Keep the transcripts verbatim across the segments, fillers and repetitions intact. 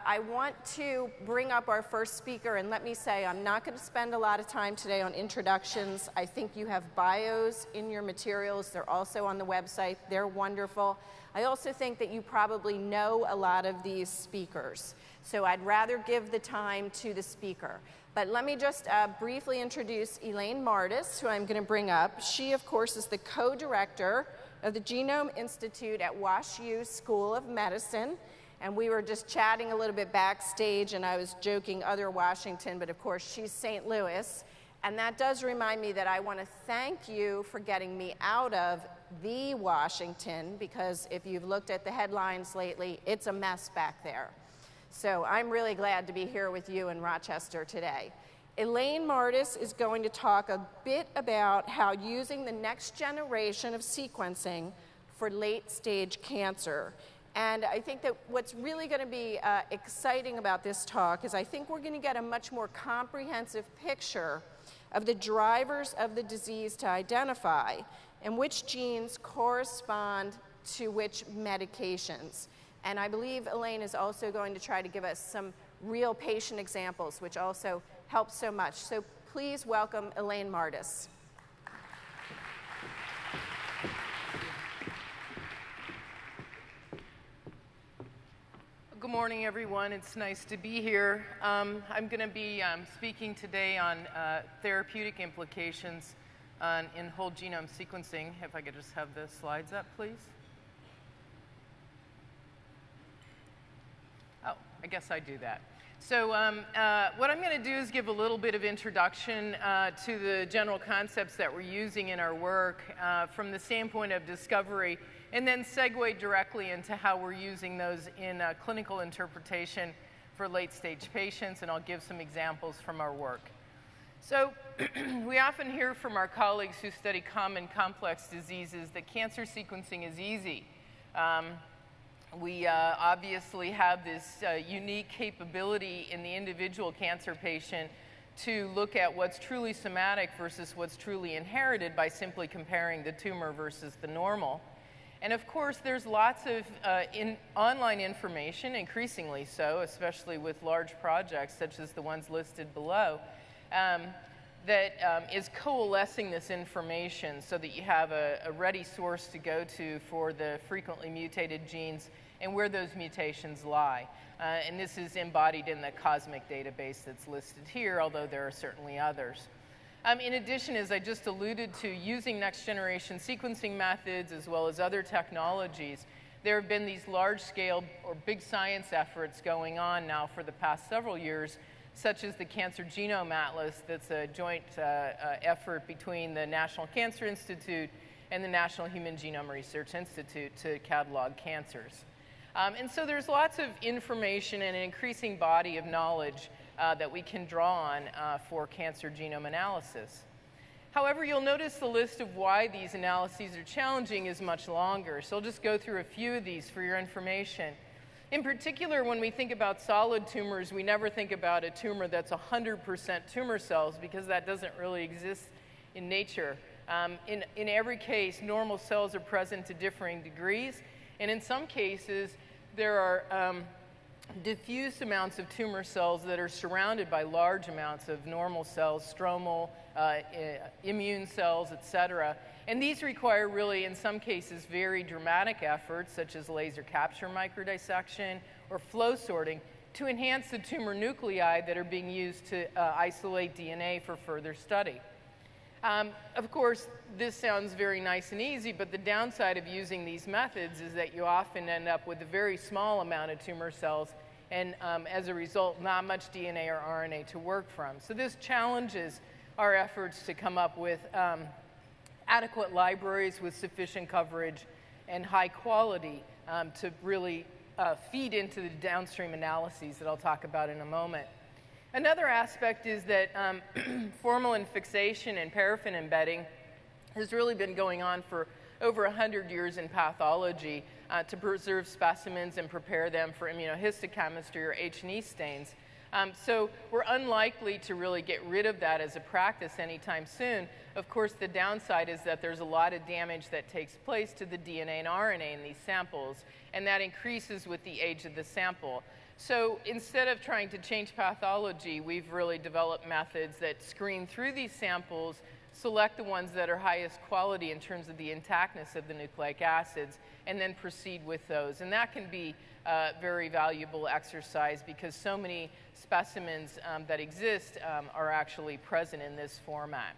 I want to bring up our first speaker, and let me say I'm not going to spend a lot of time today on introductions. I think you have bios in your materials. They're also on the website. They're wonderful. I also think that you probably know a lot of these speakers. So I'd rather give the time to the speaker. But let me just uh, briefly introduce Elaine Mardis, who I'm going to bring up. She, of course, is the co-director of the Genome Institute at WashU School of Medicine. And we were just chatting a little bit backstage, and I was joking other Washington, but of course she's Saint Louis. And that does remind me that I want to thank you for getting me out of the Washington, because if you've looked at the headlines lately, it's a mess back there. So I'm really glad to be here with you in Rochester today. Elaine Mardis is going to talk a bit about how using the next generation of sequencing for late-stage cancer. And I think that what's really going to be uh, exciting about this talk is I think we're going to get a much more comprehensive picture of the drivers of the disease to identify and which genes correspond to which medications. And I believe Elaine is also going to try to give us some real patient examples, which also helps so much. So please welcome Elaine Mardis. Good morning, everyone. It's nice to be here. Um, I'm going to be um, speaking today on uh, therapeutic implications on, in whole genome sequencing. If I could just have the slides up, please. Oh, I guess I do that. So um, uh, what I'm going to do is give a little bit of introduction uh, to the general concepts that we're using in our work uh, from the standpoint of discovery, and then segue directly into how we're using those in uh, clinical interpretation for late-stage patients, and I'll give some examples from our work. So we often hear from our colleagues who study common complex diseases that cancer sequencing is easy. Um, we uh, obviously have this uh, unique capability in the individual cancer patient to look at what's truly somatic versus what's truly inherited by simply comparing the tumor versus the normal. And of course, there's lots of uh, in online information, increasingly so, especially with large projects such as the ones listed below, um, that um, is coalescing this information so that you have a, a ready source to go to for the frequently mutated genes and where those mutations lie. Uh, and this is embodied in the COSMIC database that's listed here, although there are certainly others. Um, in addition, as I just alluded to, using next-generation sequencing methods as well as other technologies, there have been these large-scale or big science efforts going on now for the past several years, such as the Cancer Genome Atlas that's a joint uh, uh, effort between the National Cancer Institute and the National Human Genome Research Institute to catalog cancers. Um, and so there's lots of information and an increasing body of knowledge Uh, that we can draw on uh, for cancer genome analysis. However, you'll notice the list of why these analyses are challenging is much longer, so I'll just go through a few of these for your information. In particular, when we think about solid tumors, we never think about a tumor that's one hundred percent tumor cells, because that doesn't really exist in nature. Um, in, in every case, normal cells are present to differing degrees, and in some cases, there are um, diffuse amounts of tumor cells that are surrounded by large amounts of normal cells, stromal, uh, immune cells, et cetera. And these require really, in some cases, very dramatic efforts, such as laser capture microdissection or flow sorting, to enhance the tumor nuclei that are being used to uh, isolate D N A for further study. Um, of course, this sounds very nice and easy, but the downside of using these methods is that you often end up with a very small amount of tumor cells, and um, as a result, not much D N A or R N A to work from. So this challenges our efforts to come up with um, adequate libraries with sufficient coverage and high quality um, to really uh, feed into the downstream analyses that I'll talk about in a moment. Another aspect is that um, formalin fixation and paraffin embedding has really been going on for over one hundred years in pathology uh, to preserve specimens and prepare them for immunohistochemistry or H and E stains. Um, so we're unlikely to really get rid of that as a practice anytime soon. Of course, the downside is that there's a lot of damage that takes place to the D N A and R N A in these samples, and that increases with the age of the sample. So instead of trying to change pathology, we've really developed methods that screen through these samples, select the ones that are highest quality in terms of the intactness of the nucleic acids, and then proceed with those. And that can be a very valuable exercise because so many specimens um, that exist um, are actually present in this format.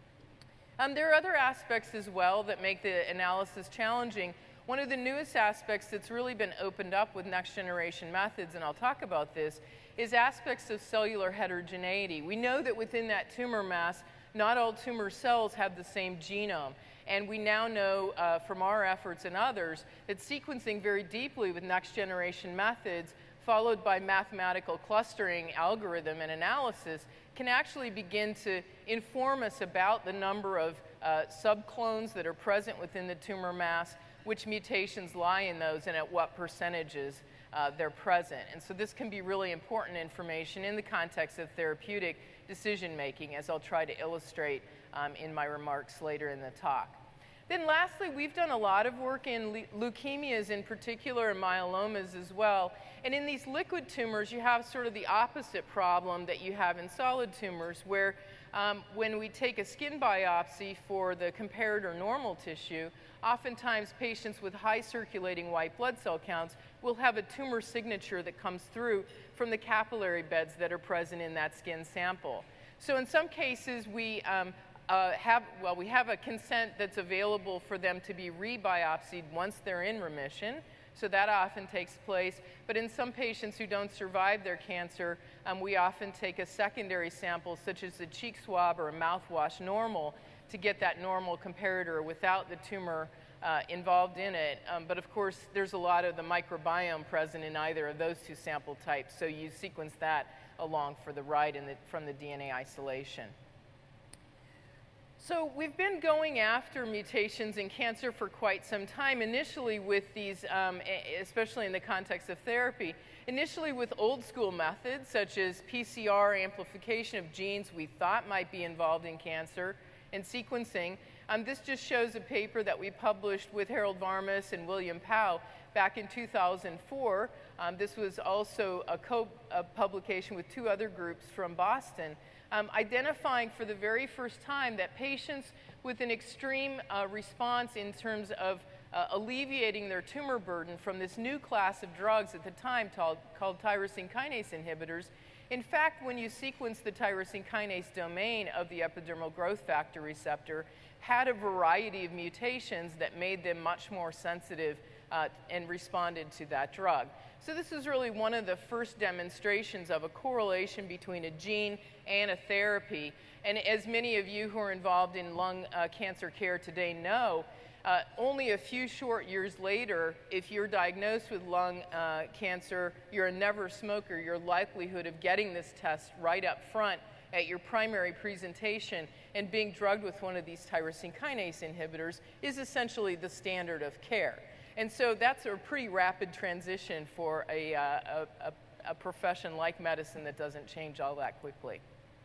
Um, there are other aspects as well that make the analysis challenging. One of the newest aspects that's really been opened up with next generation methods, and I'll talk about this, is aspects of cellular heterogeneity. We know that within that tumor mass, not all tumor cells have the same genome. And we now know uh, from our efforts and others that sequencing very deeply with next generation methods, followed by mathematical clustering algorithm and analysis, can actually begin to inform us about the number of uh, subclones that are present within the tumor mass, which mutations lie in those, and at what percentages uh, they're present. And so this can be really important information in the context of therapeutic decision making, as I'll try to illustrate um, in my remarks later in the talk. Then lastly, we've done a lot of work in le leukemias in particular and myelomas as well. And in these liquid tumors, you have sort of the opposite problem that you have in solid tumors, where um, when we take a skin biopsy for the comparator normal tissue, oftentimes patients with high circulating white blood cell counts will have a tumor signature that comes through from the capillary beds that are present in that skin sample. So in some cases, we um, uh, have, well, we have a consent that's available for them to be re-biopsied once they're in remission. So that often takes place. But in some patients who don't survive their cancer, um, we often take a secondary sample, such as a cheek swab or a mouthwash normal, to get that normal comparator without the tumor uh, involved in it. Um, but of course, there's a lot of the microbiome present in either of those two sample types, so you sequence that along for the right in the, from the D N A isolation. So we've been going after mutations in cancer for quite some time, initially with these, um, especially in the context of therapy, initially with old school methods such as P C R amplification of genes we thought might be involved in cancer, and sequencing. Um, this just shows a paper that we published with Harold Varmus and William Pao back in two thousand four. Um, this was also a co-publication with two other groups from Boston, um, identifying for the very first time that patients with an extreme uh, response in terms of uh, alleviating their tumor burden from this new class of drugs at the time called, called tyrosine kinase inhibitors. In fact, when you sequence the tyrosine kinase domain of the epidermal growth factor receptor, had a variety of mutations that made them much more sensitive uh, and responded to that drug. So this is really one of the first demonstrations of a correlation between a gene and a therapy. And as many of you who are involved in lung uh, cancer care today know, Uh, only a few short years later, if you're diagnosed with lung uh, cancer, you're a never smoker, your likelihood of getting this test right up front at your primary presentation and being drugged with one of these tyrosine kinase inhibitors is essentially the standard of care. And so that's a pretty rapid transition for a, uh, a, a, a profession like medicine that doesn't change all that quickly.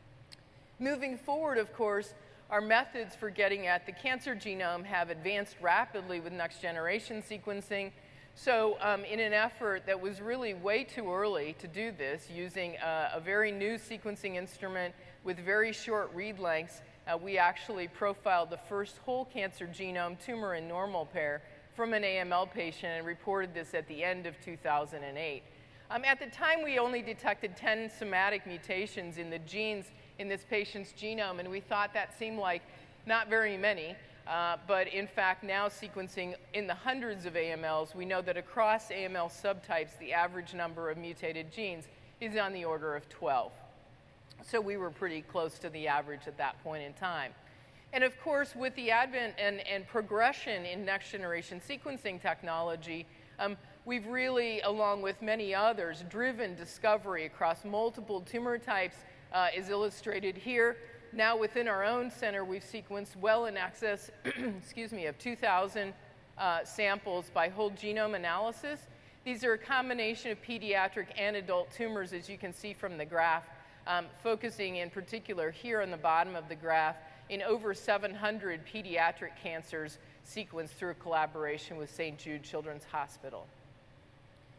Moving forward, of course, our methods for getting at the cancer genome have advanced rapidly with next generation sequencing. So um, in an effort that was really way too early to do this, using a, a very new sequencing instrument with very short read lengths, uh, we actually profiled the first whole cancer genome tumor and normal pair from an A M L patient and reported this at the end of two thousand eight. Um, at the time, we only detected ten somatic mutations in the genes in this patient's genome, and we thought that seemed like not very many, uh, but in fact now sequencing in the hundreds of A M Ls, we know that across A M L subtypes the average number of mutated genes is on the order of twelve. So we were pretty close to the average at that point in time. And of course, with the advent and, and progression in next generation sequencing technology, um, we've really, along with many others, driven discovery across multiple tumor types, Uh, is illustrated here. Now within our own center, we've sequenced well in excess excuse me, of two thousand uh, samples by whole genome analysis. These are a combination of pediatric and adult tumors, as you can see from the graph, um, focusing in particular here on the bottom of the graph in over seven hundred pediatric cancers sequenced through a collaboration with Saint Jude Children's Hospital.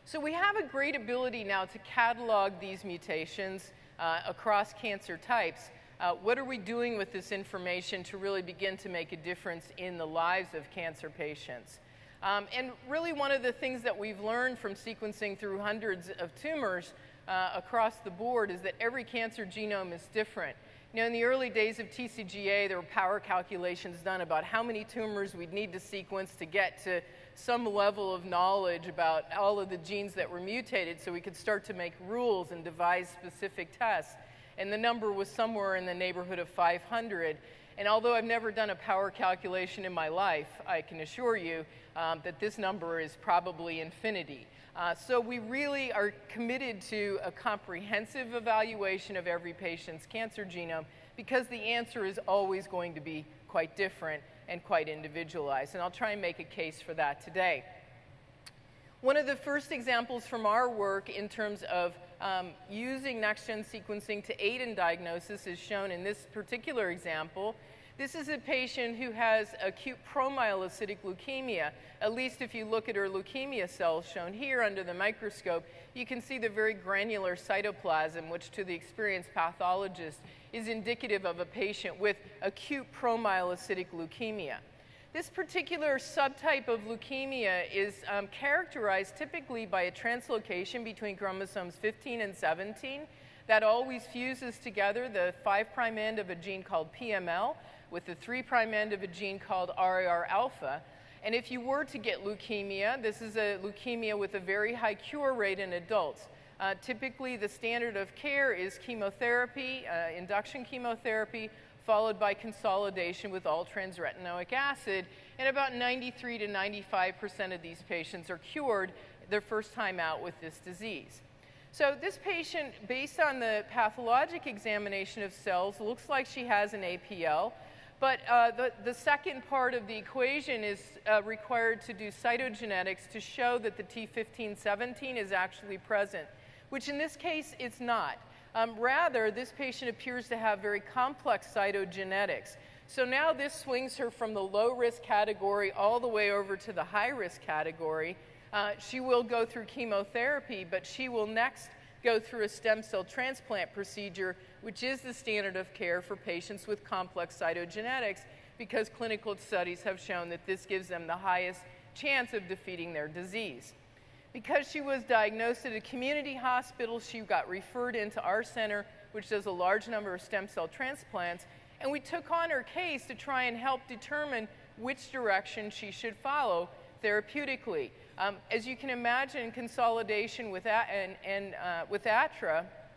So we have a great ability now to catalog these mutations uh, across cancer types. Uh, what are we doing with this information to really begin to make a difference in the lives of cancer patients? Um, and really one of the things that we've learned from sequencing through hundreds of tumors uh, across the board is that every cancer genome is different. You know, in the early days of T C G A, there were power calculations done about how many tumors we'd need to sequence to get to some level of knowledge about all of the genes that were mutated so we could start to make rules and devise specific tests. And the number was somewhere in the neighborhood of five hundred. And although I've never done a power calculation in my life, I can assure you um, that this number is probably infinity. Uh, so we really are committed to a comprehensive evaluation of every patient's cancer genome because the answer is always going to be quite different and quite individualized. And I'll try and make a case for that today. One of the first examples from our work in terms of um, using next-gen sequencing to aid in diagnosis is shown in this particular example. This is a patient who has acute promyelocytic leukemia. At least if you look at her leukemia cells shown here under the microscope, you can see the very granular cytoplasm, which to the experienced pathologist is indicative of a patient with acute promyelocytic leukemia. This particular subtype of leukemia is um, characterized typically by a translocation between chromosomes fifteen and seventeen that always fuses together the five prime end of a gene called P M L with the three prime end of a gene called R A R alpha. And if you were to get leukemia, this is a leukemia with a very high cure rate in adults. Uh, typically, the standard of care is chemotherapy, uh, induction chemotherapy, followed by consolidation with all-trans-retinoic acid, and about ninety-three to ninety-five percent of these patients are cured their first time out with this disease. So this patient, based on the pathologic examination of cells, looks like she has an A P L, but uh, the, the second part of the equation is uh, required to do cytogenetics to show that the T fifteen seventeen is actually present, which in this case it's not. Um, rather, this patient appears to have very complex cytogenetics. So now this swings her from the low-risk category all the way over to the high-risk category. Uh, she will go through chemotherapy, but she will next go through a stem cell transplant procedure, which is the standard of care for patients with complex cytogenetics, because clinical studies have shown that this gives them the highest chance of defeating their disease. Because she was diagnosed at a community hospital, she got referred into our center, which does a large number of stem cell transplants, and we took on her case to try and help determine which direction she should follow therapeutically. Um, as you can imagine, consolidation with, a and, and, uh, with A T R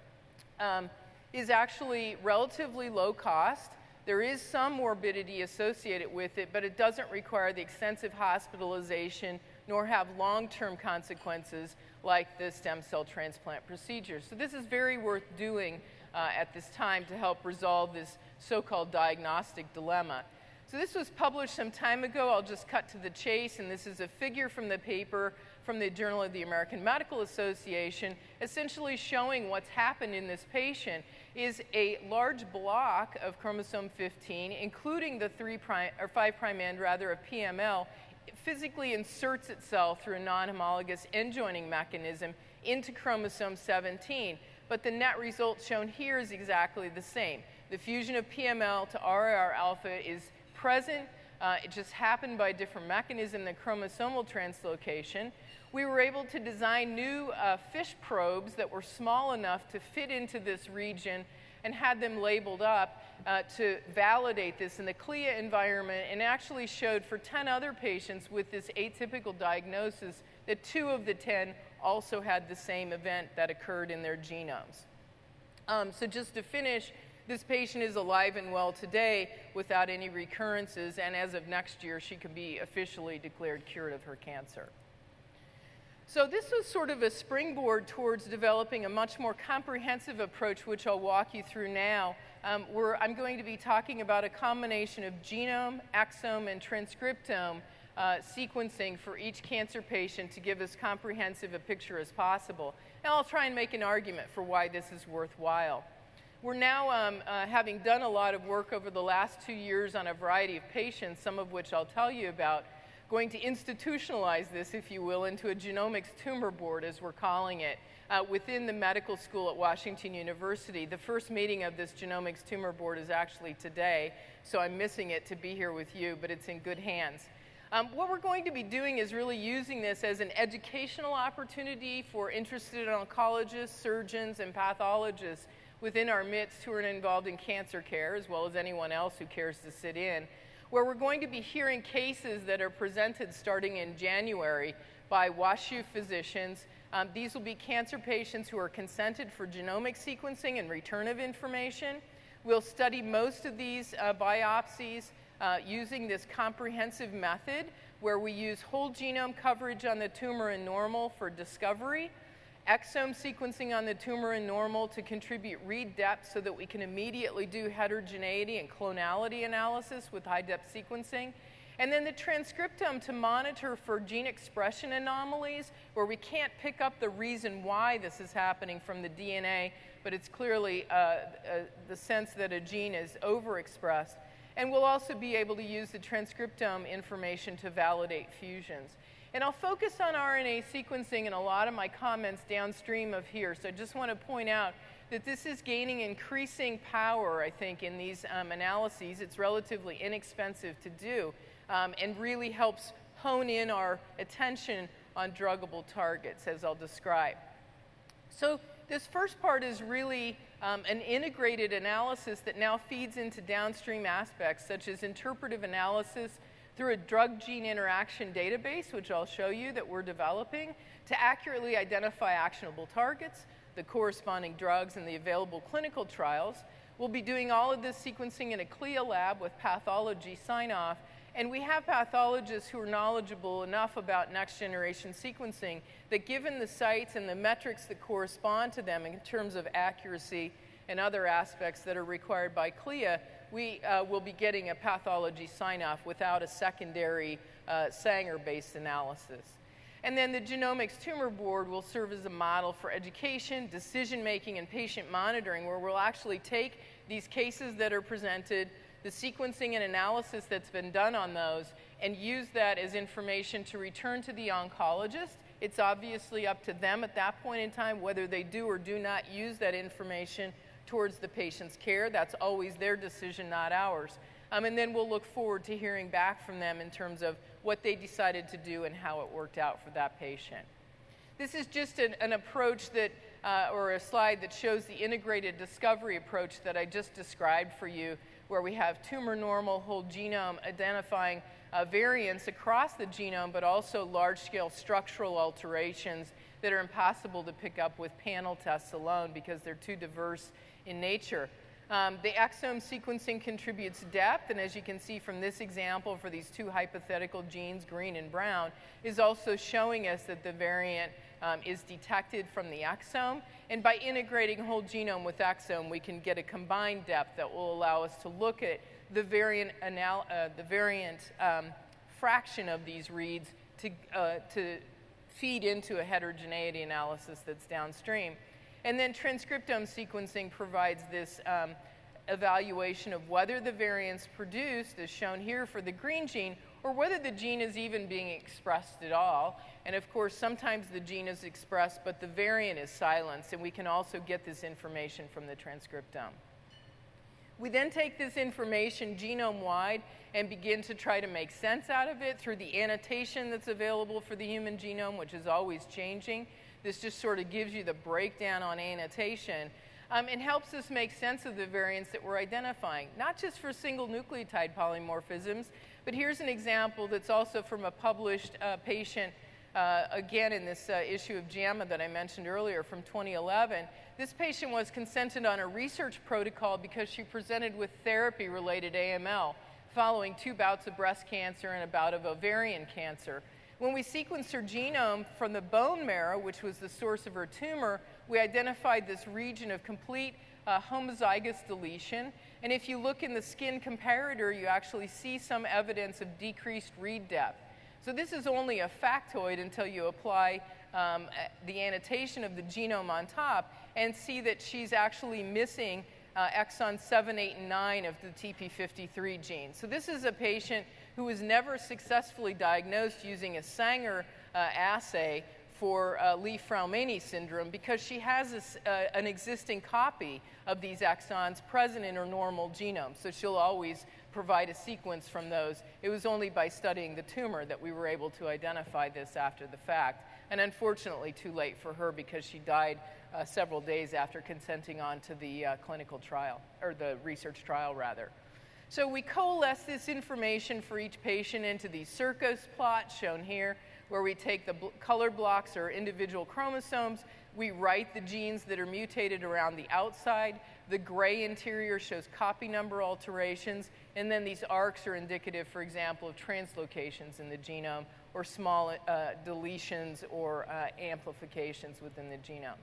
A um, is actually relatively low cost. There is some morbidity associated with it, but it doesn't require the extensive hospitalization nor have long-term consequences like the stem cell transplant procedure. So this is very worth doing uh, at this time to help resolve this so-called diagnostic dilemma. So this was published some time ago. I'll just cut to the chase, and this is a figure from the paper from the Journal of the American Medical Association, essentially showing what's happened in this patient is a large block of chromosome fifteen, including the three prime, or five prime end rather of P M L, it physically inserts itself through a non-homologous end joining mechanism into chromosome seventeen. But the net result shown here is exactly the same. The fusion of P M L to R A R alpha is present. Uh, it just happened by a different mechanism than chromosomal translocation. We were able to design new uh, FISH probes that were small enough to fit into this region and had them labeled up uh, to validate this in the C L I A environment, and actually showed for ten other patients with this atypical diagnosis that two of the ten also had the same event that occurred in their genomes. Um, so just to finish, this patient is alive and well today without any recurrences, and as of next year, she can be officially declared cured of her cancer. So this was sort of a springboard towards developing a much more comprehensive approach, which I'll walk you through now, um, where I'm going to be talking about a combination of genome, exome, and transcriptome uh, sequencing for each cancer patient to give as comprehensive a picture as possible. And I'll try and make an argument for why this is worthwhile. We're now, um, uh, having done a lot of work over the last two years on a variety of patients, some of which I'll tell you about, going to institutionalize this, if you will, into a genomics tumor board, as we're calling it, uh, within the medical school at Washington University. The first meeting of this genomics tumor board is actually today, so I'm missing it to be here with you, but it's in good hands. Um, what we're going to be doing is really using this as an educational opportunity for interested oncologists, surgeons, and pathologists within our midst who are involved in cancer care, as well as anyone else who cares to sit in, where we're going to be hearing cases that are presented starting in January by WashU physicians. Um, these will be cancer patients who are consented for genomic sequencing and return of information. We'll study most of these uh, biopsies uh, using this comprehensive method where we use whole genome coverage on the tumor and normal for discovery, exome sequencing on the tumor and normal to contribute read depth so that we can immediately do heterogeneity and clonality analysis with high-depth sequencing, and then the transcriptome to monitor for gene expression anomalies where we can't pick up the reason why this is happening from the D N A, but it's clearly uh, uh, the sense that a gene is overexpressed. And we'll also be able to use the transcriptome information to validate fusions. And I'll focus on R N A sequencing in a lot of my comments downstream of here. So I just want to point out that this is gaining increasing power, I think, in these um, analyses. It's relatively inexpensive to do um, and really helps hone in our attention on druggable targets, as I'll describe. So this first part is really um, an integrated analysis that now feeds into downstream aspects, such as interpretive analysis through a drug-gene interaction database, which I'll show you that we're developing, to accurately identify actionable targets, the corresponding drugs, and the available clinical trials. We'll be doing all of this sequencing in a CLIA lab with pathology sign-off, and we have pathologists who are knowledgeable enough about next-generation sequencing that given the sites and the metrics that correspond to them in terms of accuracy and other aspects that are required by CLIA, we uh, will be getting a pathology sign-off without a secondary uh, Sanger-based analysis. And then the Genomics Tumor Board will serve as a model for education, decision-making, and patient monitoring, where we'll actually take these cases that are presented, the sequencing and analysis that's been done on those, and use that as information to return to the oncologist. It's obviously up to them at that point in time whether they do or do not use that information towards the patient's care. That's always their decision, not ours. Um, and then we'll look forward to hearing back from them in terms of what they decided to do and how it worked out for that patient. This is just an, an approach that, uh, or a slide that shows the integrated discovery approach that I just described for you, where we have tumor normal whole genome identifying uh, variants across the genome, but also large-scale structural alterations that are impossible to pick up with panel tests alone because they're too diverse in nature. Um, the exome sequencing contributes depth, and as you can see from this example for these two hypothetical genes, green and brown, is also showing us that the variant um, is detected from the exome. And by integrating whole genome with exome, we can get a combined depth that will allow us to look at the variant, anal uh, the variant um, fraction of these reads to, uh, to feed into a heterogeneity analysis that's downstream. And then transcriptome sequencing provides this um, evaluation of whether the variant's produced, as shown here for the green gene, or whether the gene is even being expressed at all. And of course, sometimes the gene is expressed, but the variant is silenced, and we can also get this information from the transcriptome. We then take this information genome-wide and begin to try to make sense out of it through the annotation that's available for the human genome, which is always changing. This just sort of gives you the breakdown on annotation um, and helps us make sense of the variants that we're identifying, not just for single nucleotide polymorphisms, but here's an example that's also from a published uh, patient, uh, again in this uh, issue of JAMA that I mentioned earlier from twenty eleven. This patient was consented on a research protocol because she presented with therapy-related A M L following two bouts of breast cancer and a bout of ovarian cancer. When we sequenced her genome from the bone marrow, which was the source of her tumor, we identified this region of complete uh, homozygous deletion. And if you look in the skin comparator, you actually see some evidence of decreased read depth. So this is only a factoid until you apply um, the annotation of the genome on top and see that she's actually missing uh, exon seven, eight, and nine of the T P fifty-three gene. So this is a patient who was never successfully diagnosed using a Sanger uh, assay for uh, Lee-Fraumeni syndrome because she has this, uh, an existing copy of these exons present in her normal genome. So she'll always provide a sequence from those. It was only by studying the tumor that we were able to identify this after the fact. And unfortunately, too late for her because she died uh, several days after consenting on to the uh, clinical trial, or the research trial, rather. So we coalesce this information for each patient into these Circos plots shown here, where we take the bl color blocks or individual chromosomes, we write the genes that are mutated around the outside, the gray interior shows copy number alterations, and then these arcs are indicative, for example, of translocations in the genome or small uh, deletions or uh, amplifications within the genome.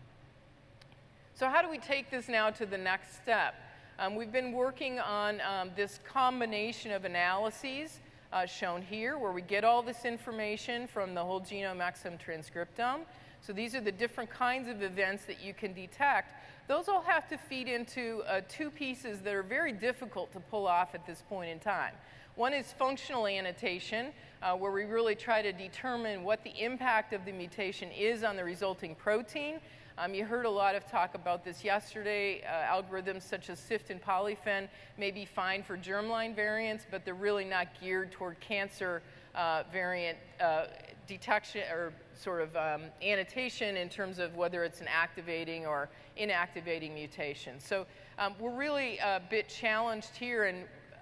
So how do we take this now to the next step? Um, we've been working on um, this combination of analyses Uh, shown here, where we get all this information from the whole genome, exome, transcriptome. So these are the different kinds of events that you can detect. Those all have to feed into uh, two pieces that are very difficult to pull off at this point in time. One is functional annotation, uh, where we really try to determine what the impact of the mutation is on the resulting protein. Um, you heard a lot of talk about this yesterday. Uh, algorithms such as SIFT and polyphen may be fine for germline variants, but they're really not geared toward cancer uh, variant uh, detection or sort of um, annotation in terms of whether it's an activating or inactivating mutation. So um, we're really a bit challenged here, and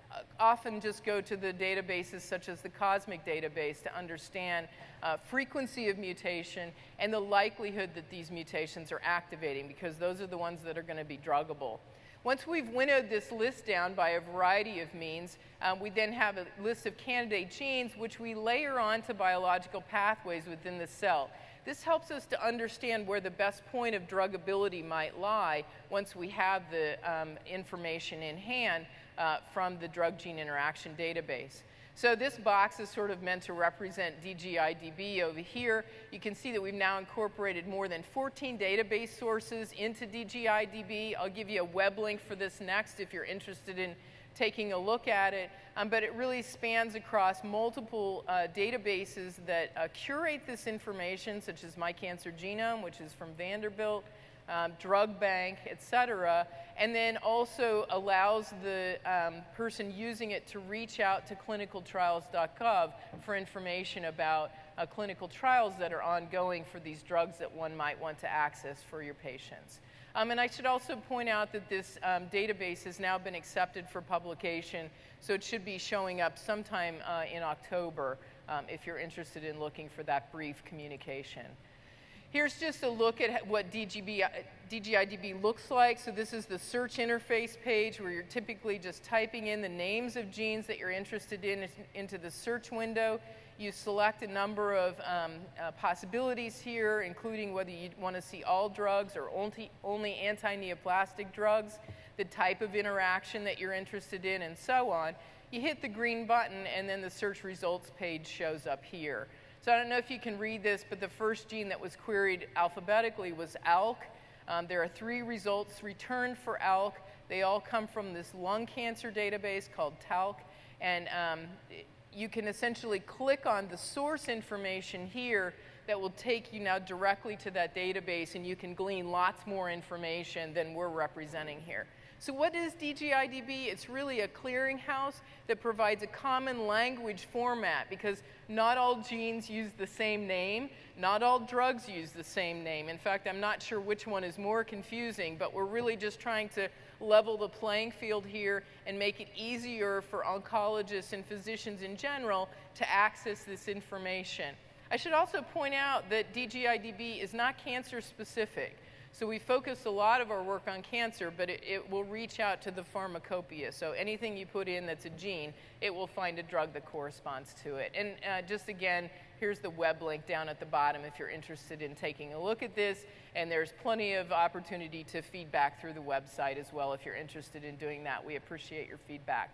often just go to the databases such as the COSMIC database to understand uh, frequency of mutation and the likelihood that these mutations are activating, because those are the ones that are going to be druggable. Once we've winnowed this list down by a variety of means, um, we then have a list of candidate genes which we layer onto biological pathways within the cell. This helps us to understand where the best point of druggability might lie once we have the um, information in hand uh, from the drug-gene interaction database. So this box is sort of meant to represent D G I D B over here. You can see that we've now incorporated more than fourteen database sources into D G I D B. I'll give you a web link for this next if you're interested in taking a look at it. Um, but it really spans across multiple uh, databases that uh, curate this information, such as My Cancer Genome, which is from Vanderbilt, um, Drug Bank, et cetera, and then also allows the um, person using it to reach out to clinical trials dot gov for information about uh, clinical trials that are ongoing for these drugs that one might want to access for your patients. Um, and I should also point out that this um, database has now been accepted for publication, so it should be showing up sometime uh, in October um, if you're interested in looking for that brief communication. Here's just a look at what D G I D B looks like. So this is the search interface page where you're typically just typing in the names of genes that you're interested in into the search window. You select a number of um, uh, possibilities here, including whether you want to see all drugs or only, only anti-neoplastic drugs, the type of interaction that you're interested in, and so on. You hit the green button, and then the search results page shows up here. So I don't know if you can read this, but the first gene that was queried alphabetically was A L K. Um, there are three results returned for A L K. They all come from this lung cancer database called TALC, and um, you can essentially click on the source information here that will take you now directly to that database, and you can glean lots more information than we're representing here. So what is D G I D B? It's really a clearinghouse that provides a common language format, because not all genes use the same name, not all drugs use the same name. In fact, I'm not sure which one is more confusing, but we're really just trying to level the playing field here and make it easier for oncologists and physicians in general to access this information. I should also point out that D G I D B is not cancer specific. So we focus a lot of our work on cancer, but it, it will reach out to the pharmacopoeia. So anything you put in that's a gene, it will find a drug that corresponds to it. And uh, just again, here's the web link down at the bottom if you're interested in taking a look at this. And there's plenty of opportunity to feedback through the website as well if you're interested in doing that. We appreciate your feedback.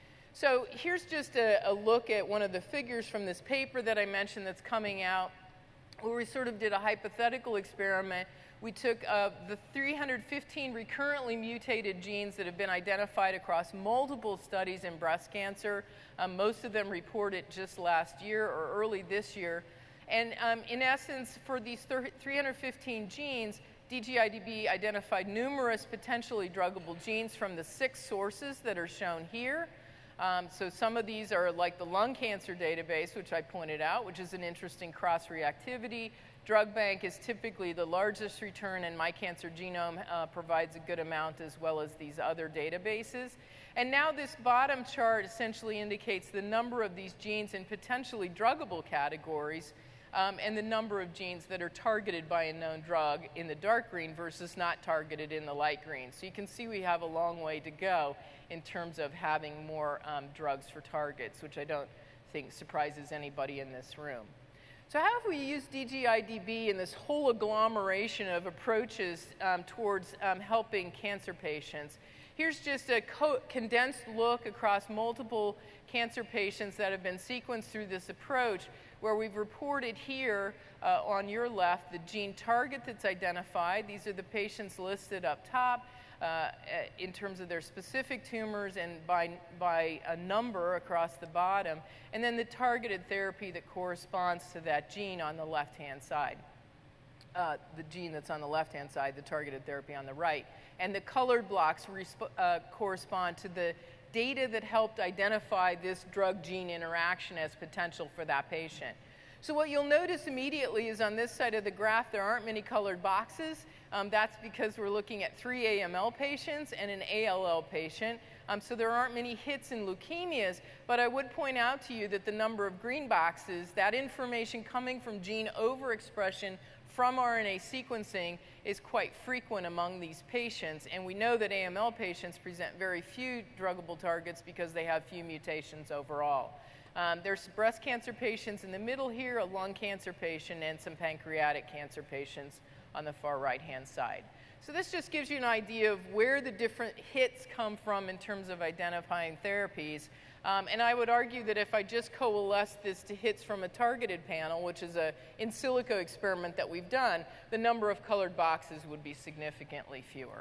So here's just a, a look at one of the figures from this paper that I mentioned that's coming out, where we sort of did a hypothetical experiment We took uh, the three hundred fifteen recurrently mutated genes that have been identified across multiple studies in breast cancer. Um, most of them reported just last year or early this year. And um, in essence, for these three hundred fifteen genes, D G I D B identified numerous potentially druggable genes from the six sources that are shown here. Um, so some of these are like the lung cancer database, which I pointed out, which is an interesting cross-reactivity. Drug Bank is typically the largest return, and My Cancer Genome uh, provides a good amount, as well as these other databases. And now this bottom chart essentially indicates the number of these genes in potentially druggable categories, um, and the number of genes that are targeted by a known drug in the dark green versus not targeted in the light green. So you can see we have a long way to go in terms of having more um, drugs for targets, which I don't think surprises anybody in this room. So how have we used D G I D B in this whole agglomeration of approaches um, towards um, helping cancer patients? Here's just a co condensed look across multiple cancer patients that have been sequenced through this approach, where we've reported here uh, on your left the gene target that's identified. These are the patients listed up top uh, in terms of their specific tumors and by, by a number across the bottom, and then the targeted therapy that corresponds to that gene on the left-hand side. Uh, the gene that's on the left-hand side, the targeted therapy on the right. And the colored blocks uh, correspond to the data that helped identify this drug-gene interaction as potential for that patient. So what you'll notice immediately is on this side of the graph there aren't many colored boxes. Um, that's because we're looking at three A M L patients and an A L L patient. Um, so there aren't many hits in leukemias, but I would point out to you that the number of green boxes, that information coming from gene overexpression from R N A sequencing, is quite frequent among these patients. And we know that A M L patients present very few druggable targets because they have few mutations overall. Um, there's breast cancer patients in the middle here, a lung cancer patient, and some pancreatic cancer patients on the far right-hand side. So this just gives you an idea of where the different hits come from in terms of identifying therapies. Um, and I would argue that if I just coalesce this to hits from a targeted panel, which is a in silico experiment that we've done, the number of colored boxes would be significantly fewer.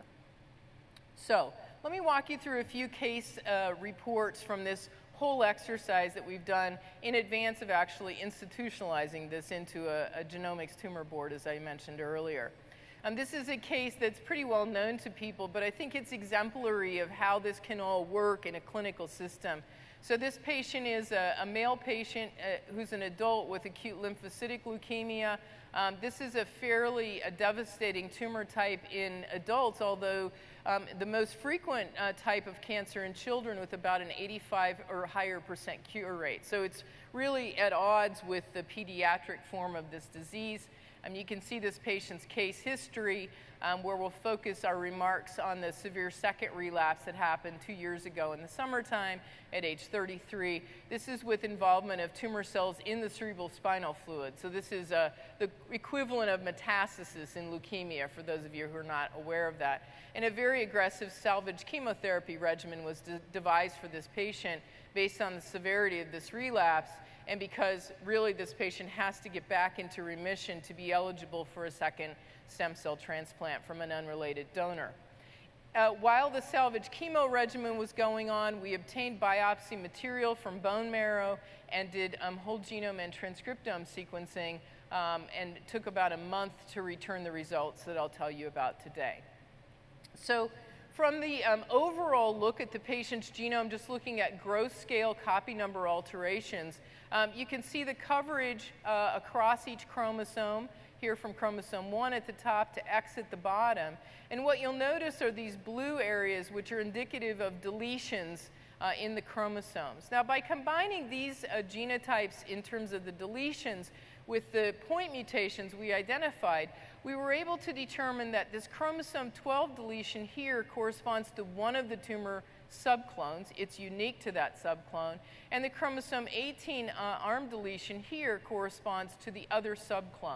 So let me walk you through a few case uh, reports from this whole exercise that we've done in advance of actually institutionalizing this into a, a genomics tumor board, as I mentioned earlier. Um, this is a case that's pretty well known to people, but I think it's exemplary of how this can all work in a clinical system. So this patient is a, a male patient uh, who's an adult with acute lymphocytic leukemia. Um, this is a fairly uh, devastating tumor type in adults, although um, the most frequent uh, type of cancer in children, with about an eighty-five or higher percent cure rate. So it's really at odds with the pediatric form of this disease. Um, you can see this patient's case history, um, where we'll focus our remarks on the severe second relapse that happened two years ago in the summertime at age thirty-three. This is with involvement of tumor cells in the cerebral spinal fluid. So this is uh, the equivalent of metastasis in leukemia, for those of you who are not aware of that. And a very aggressive salvage chemotherapy regimen was de devised for this patient based on the severity of this relapse, and because really this patient has to get back into remission to be eligible for a second stem cell transplant from an unrelated donor. Uh, while the salvage chemo regimen was going on, we obtained biopsy material from bone marrow and did um, whole genome and transcriptome sequencing, um, and it took about a month to return the results that I'll tell you about today. So from the um, overall look at the patient's genome, just looking at gross scale copy number alterations, um, you can see the coverage uh, across each chromosome, here from chromosome one at the top to X at the bottom. And what you'll notice are these blue areas, which are indicative of deletions uh, in the chromosomes. Now, by combining these uh, genotypes in terms of the deletions with the point mutations we identified, we were able to determine that this chromosome twelve deletion here corresponds to one of the tumor subclones. It's unique to that subclone. And the chromosome eighteen uh, arm deletion here corresponds to the other subclone.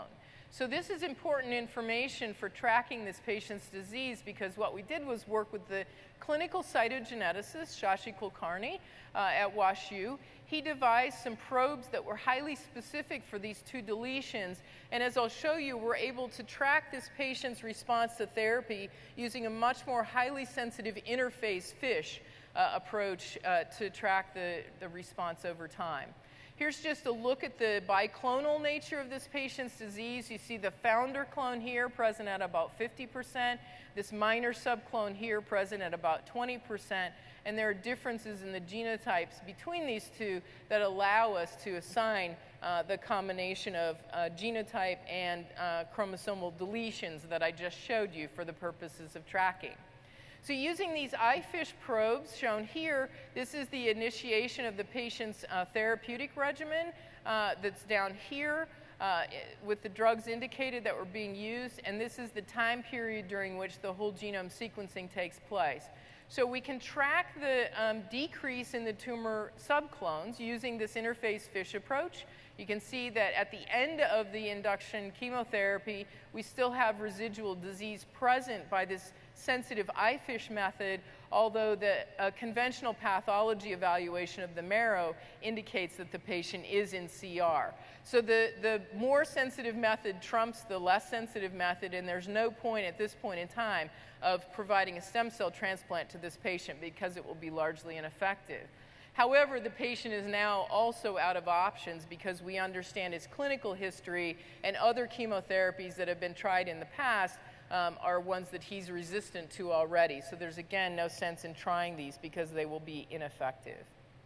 So this is important information for tracking this patient's disease, because what we did was work with the clinical cytogeneticist, Shashi Kulkarni, uh, at WashU. He devised some probes that were highly specific for these two deletions, and as I'll show you, we're able to track this patient's response to therapy using a much more highly sensitive interface FISH uh, approach uh, to track the, the response over time. Here's just a look at the biclonal nature of this patient's disease. You see the founder clone here present at about fifty percent, this minor subclone here present at about twenty percent, and there are differences in the genotypes between these two that allow us to assign uh, the combination of uh, genotype and uh, chromosomal deletions that I just showed you for the purposes of tracking. So using these iFISH probes shown here, this is the initiation of the patient's uh, therapeutic regimen uh, that's down here uh, with the drugs indicated that were being used, and this is the time period during which the whole genome sequencing takes place. So we can track the um, decrease in the tumor subclones using this interface FISH approach. You can see that at the end of the induction chemotherapy, we still have residual disease present by this sensitive iFISH method, although the uh, conventional pathology evaluation of the marrow indicates that the patient is in C R. So the, the more sensitive method trumps the less sensitive method, and there's no point at this point in time of providing a stem cell transplant to this patient because it will be largely ineffective. However, the patient is now also out of options because we understand his clinical history, and other chemotherapies that have been tried in the past um, are ones that he's resistant to already. So there's, again, no sense in trying these because they will be ineffective.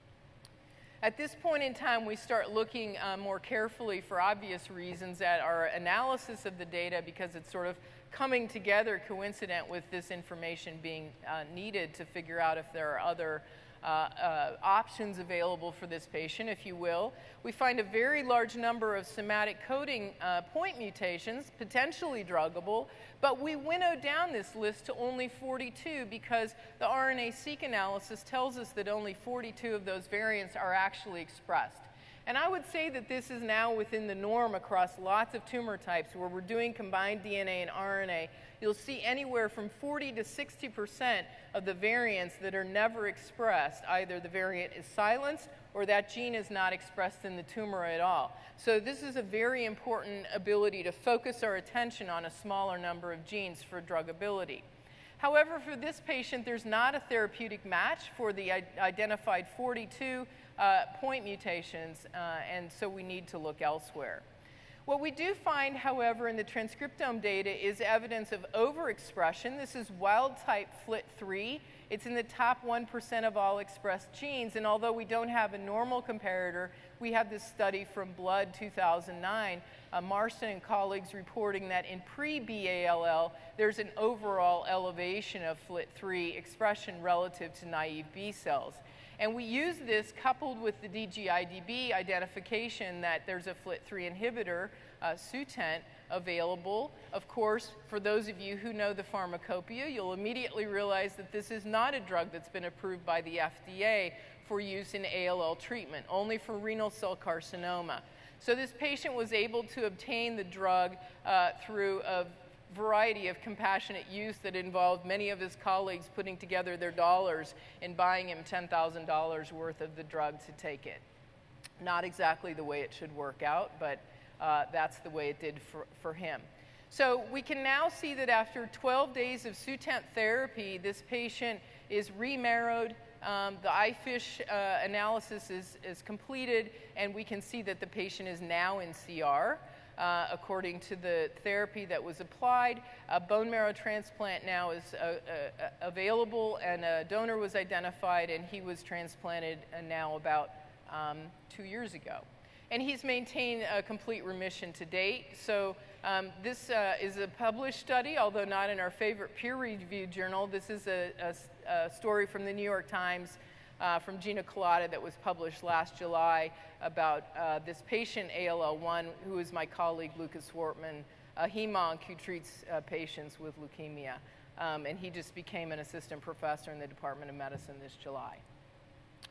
At this point in time, we start looking uh, more carefully, for obvious reasons, at our analysis of the data, because it's sort of coming together coincident with this information being uh, needed to figure out if there are other Uh, uh, options available for this patient, if you will. We find a very large number of somatic coding uh, point mutations, potentially druggable, but we winnow down this list to only forty-two because the R N A-seq analysis tells us that only forty-two of those variants are actually expressed. And I would say that this is now within the norm across lots of tumor types where we're doing combined D N A and R N A. You'll see anywhere from forty to sixty percent of the variants that are never expressed. Either the variant is silenced or that gene is not expressed in the tumor at all. So this is a very important ability to focus our attention on a smaller number of genes for druggability. However, for this patient, there's not a therapeutic match for the identified forty-two uh, point mutations, uh, and so we need to look elsewhere. What we do find, however, in the transcriptome data is evidence of overexpression. This is wild-type F L I T three. It's in the top one percent of all expressed genes, and although we don't have a normal comparator, we have this study from Blood two thousand nine, uh, Marston and colleagues reporting that in pre-B A L L, there's an overall elevation of F L I T three expression relative to naive B cells. And we use this coupled with the D G I D B identification that there's a F L I T three inhibitor, uh, Sutent, available. Of course, for those of you who know the pharmacopoeia, you'll immediately realize that this is not a drug that's been approved by the F D A for use in A L L treatment, only for renal cell carcinoma. So this patient was able to obtain the drug uh, through a variety of compassionate use that involved many of his colleagues putting together their dollars and buying him ten thousand dollars worth of the drug to take it. Not exactly the way it should work out, but uh, that's the way it did for, for him. So we can now see that after twelve days of Sutent therapy, this patient is remarrowed. Um, the iFISH uh, analysis is, is completed, and we can see that the patient is now in C R. Uh, according to the therapy that was applied. A bone marrow transplant now is uh, uh, available, and a donor was identified, and he was transplanted uh, now about um, two years ago. And he's maintained a complete remission to date. So um, this uh, is a published study, although not in our favorite peer-reviewed journal. This is a, a, a story from the New York Times Uh, from Gina Collada that was published last July about uh, this patient, A L L one, who is my colleague Lucas Swartman, a hemonc who treats uh, patients with leukemia. Um, and he just became an assistant professor in the Department of Medicine this July.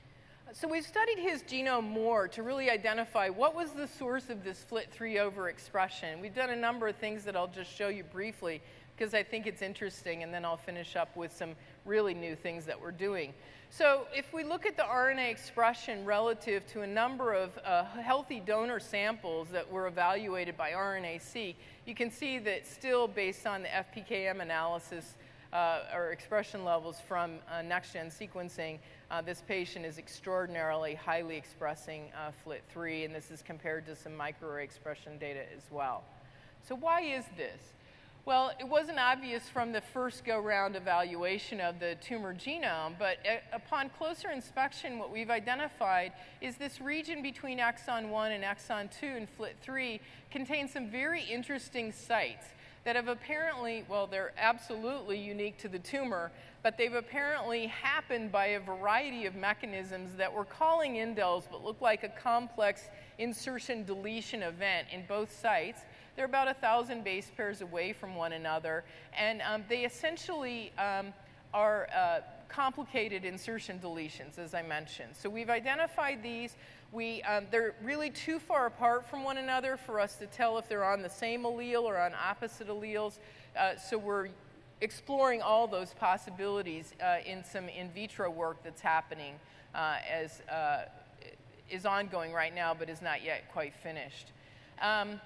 So we've studied his genome more to really identify what was the source of this F L I T three overexpression. We've done a number of things that I'll just show you briefly because I think it's interesting, and then I'll finish up with some really new things that we're doing. So if we look at the R N A expression relative to a number of uh, healthy donor samples that were evaluated by R N A seq, you can see that still based on the F P K M analysis uh, or expression levels from uh, next-gen sequencing, uh, this patient is extraordinarily highly expressing uh, F L I T three, and this is compared to some microarray expression data as well. So why is this? Well, it wasn't obvious from the first go-round evaluation of the tumor genome, but upon closer inspection, what we've identified is this region between exon one and exon two in F L I T three contains some very interesting sites that have apparently, well, they're absolutely unique to the tumor, but they've apparently happened by a variety of mechanisms that we're calling indels, but look like a complex insertion-deletion event in both sites. They're about a thousand base pairs away from one another, and um, they essentially um, are uh, complicated insertion deletions, as I mentioned. So we've identified these. We, um, they're really too far apart from one another for us to tell if they're on the same allele or on opposite alleles. Uh, so we're exploring all those possibilities uh, in some in vitro work that's happening uh, as uh, is ongoing right now, but is not yet quite finished. Um,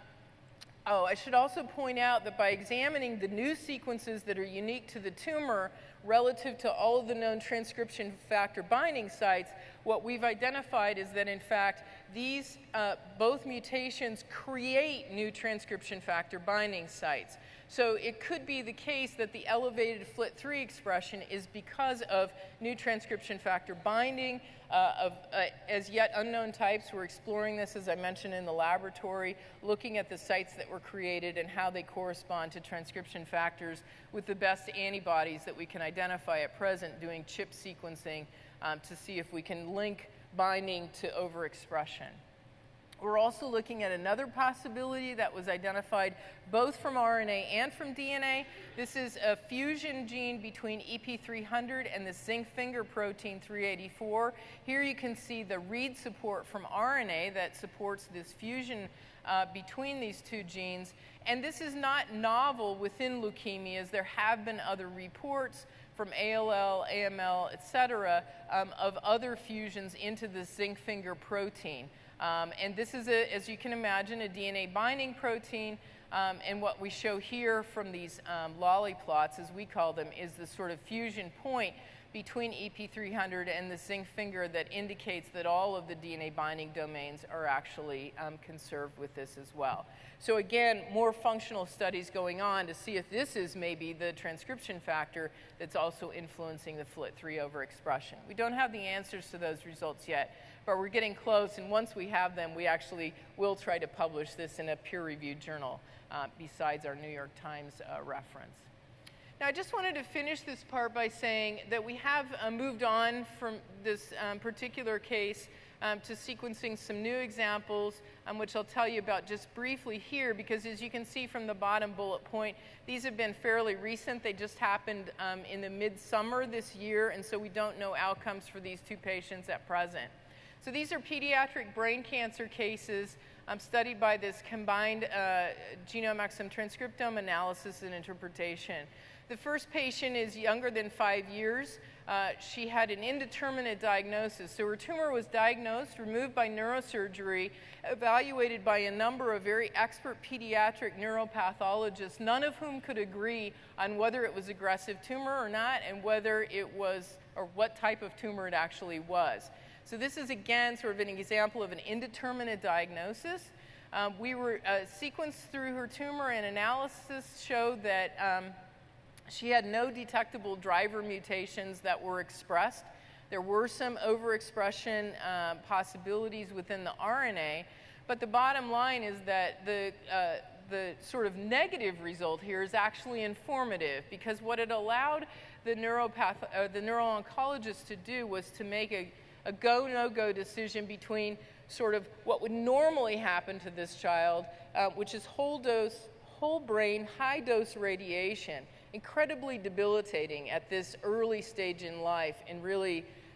Oh, I should also point out that by examining the new sequences that are unique to the tumor relative to all of the known transcription factor binding sites, what we've identified is that, in fact, these uh, both mutations create new transcription factor binding sites. So it could be the case that the elevated F L I T three expression is because of new transcription factor binding uh, of uh, as yet unknown types. We're exploring this, as I mentioned, in the laboratory, looking at the sites that were created and how they correspond to transcription factors with the best antibodies that we can identify at present, doing chip sequencing um, to see if we can link binding to overexpression. We're also looking at another possibility that was identified both from R N A and from D N A. This is a fusion gene between E P three hundred and the zinc finger protein three eighty-four. Here you can see the read support from R N A that supports this fusion uh, between these two genes. And this is not novel within leukemias. There have been other reports from A L L, A M L, et cetera, um, of other fusions into the zinc finger protein. Um, and this is, a, as you can imagine, a D N A binding protein. Um, and what we show here from these um, lollyplots, as we call them, is the sort of fusion point between E P three hundred and the zinc finger that indicates that all of the D N A binding domains are actually um, conserved with this as well. So again, more functional studies going on to see if this is maybe the transcription factor that's also influencing the F L I T three overexpression. We don't have the answers to those results yet, but we're getting close, and once we have them, we actually will try to publish this in a peer-reviewed journal uh, besides our New York Times uh, reference. Now, I just wanted to finish this part by saying that we have uh, moved on from this um, particular case um, to sequencing some new examples, um, which I'll tell you about just briefly here, because as you can see from the bottom bullet point, these have been fairly recent. They just happened um, in the midsummer this year, and so we don't know outcomes for these two patients at present. So these are pediatric brain cancer cases um, studied by this combined uh, genome exome transcriptome analysis and interpretation. The first patient is younger than five years. Uh, she had an indeterminate diagnosis. So her tumor was diagnosed, removed by neurosurgery, evaluated by a number of very expert pediatric neuropathologists, none of whom could agree on whether it was aggressive tumor or not, and whether it was, or what type of tumor it actually was. So this is, again, sort of an example of an indeterminate diagnosis. Um, we were uh, sequenced through her tumor, and analysis showed that um, she had no detectable driver mutations that were expressed. There were some overexpression uh, possibilities within the R N A, but the bottom line is that the, uh, the sort of negative result here is actually informative, because what it allowed the, neuropath uh, the neuro-oncologist to do was to make a a go, no-go decision between sort of what would normally happen to this child, uh, which is whole dose, whole brain, high dose radiation, incredibly debilitating at this early stage in life, and really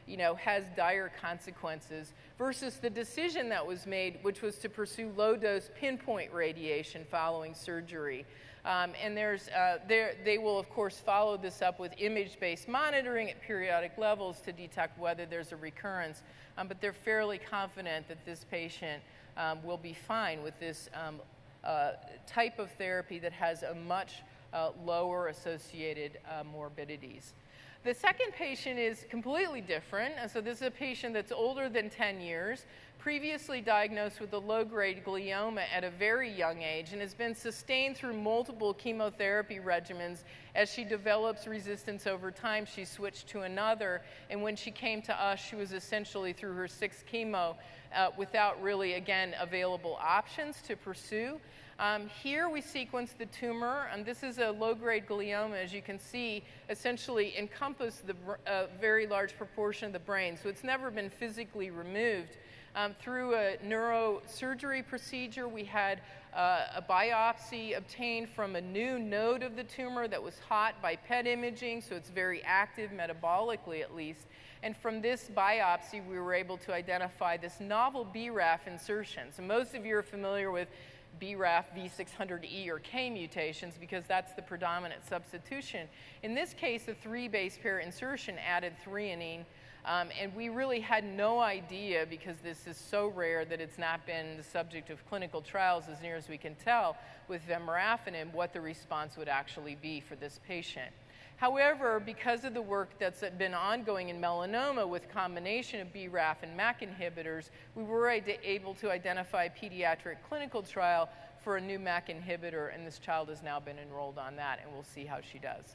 you know, has dire consequences, versus the decision that was made, which was to pursue low-dose pinpoint radiation following surgery. Um, and there's, uh, they will, of course, follow this up with image-based monitoring at periodic levels to detect whether there's a recurrence. Um, but they're fairly confident that this patient um, will be fine with this um, uh, type of therapy that has a much uh, lower associated uh, morbidities. The second patient is completely different. And so this is a patient that's older than ten years, previously diagnosed with a low-grade glioma at a very young age, and has been sustained through multiple chemotherapy regimens. As she develops resistance over time, she switched to another, and when she came to us, she was essentially through her sixth chemo uh, without really, again, available options to pursue. Um, here we sequence the tumor, and this is a low-grade glioma, as you can see, essentially encompass the uh, very large proportion of the brain, so it's never been physically removed. Um, through a neurosurgery procedure, we had uh, a biopsy obtained from a new node of the tumor that was hot by P E T imaging, so it's very active metabolically at least. And from this biopsy, we were able to identify this novel B R A F insertion. So most of you are familiar with B R A F V six hundred E or K mutations because that's the predominant substitution. In this case, a three base pair insertion added threonine. Um, and we really had no idea, because this is so rare that it's not been the subject of clinical trials as near as we can tell with vemurafenib, what the response would actually be for this patient. However, because of the work that's been ongoing in melanoma with combination of B R A F and M A C inhibitors, we were able to identify a pediatric clinical trial for a new M A C inhibitor, and this child has now been enrolled on that, and we'll see how she does.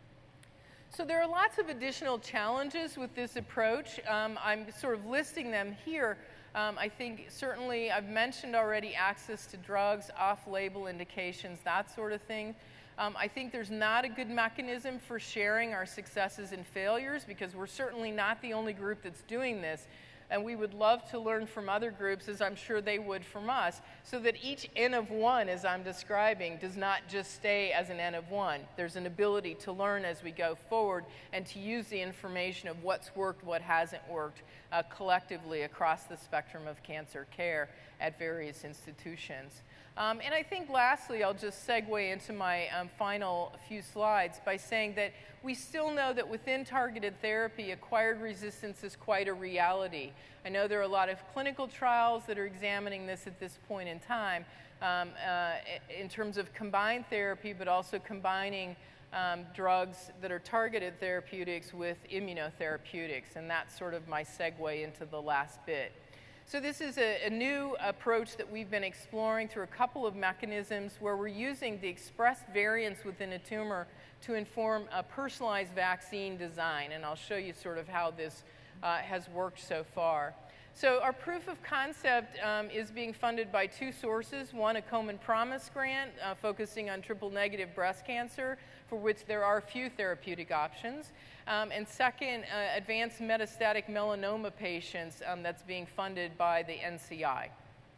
So there are lots of additional challenges with this approach. Um, I'm sort of listing them here. Um, I think certainly I've mentioned already access to drugs, off-label indications, that sort of thing. Um, I think there's not a good mechanism for sharing our successes and failures, because we're certainly not the only group that's doing this. And we would love to learn from other groups, as I'm sure they would from us, so that each N of one, as I'm describing, does not just stay as an N of one. There's an ability to learn as we go forward and to use the information of what's worked, what hasn't worked, uh, collectively across the spectrum of cancer care at various institutions. Um, and I think lastly, I'll just segue into my um, final few slides by saying that we still know that within targeted therapy, acquired resistance is quite a reality. I know there are a lot of clinical trials that are examining this at this point in time um, uh, in terms of combined therapy, but also combining um, drugs that are targeted therapeutics with immunotherapeutics, and that's sort of my segue into the last bit. So this is a, a new approach that we've been exploring through a couple of mechanisms where we're using the expressed variants within a tumor to inform a personalized vaccine design, and I'll show you sort of how this uh, has worked so far. So our proof of concept um, is being funded by two sources. One, a Komen Promise grant uh, focusing on triple-negative breast cancer, for which there are few therapeutic options. Um, and second, uh, advanced metastatic melanoma patients um, that's being funded by the N C I.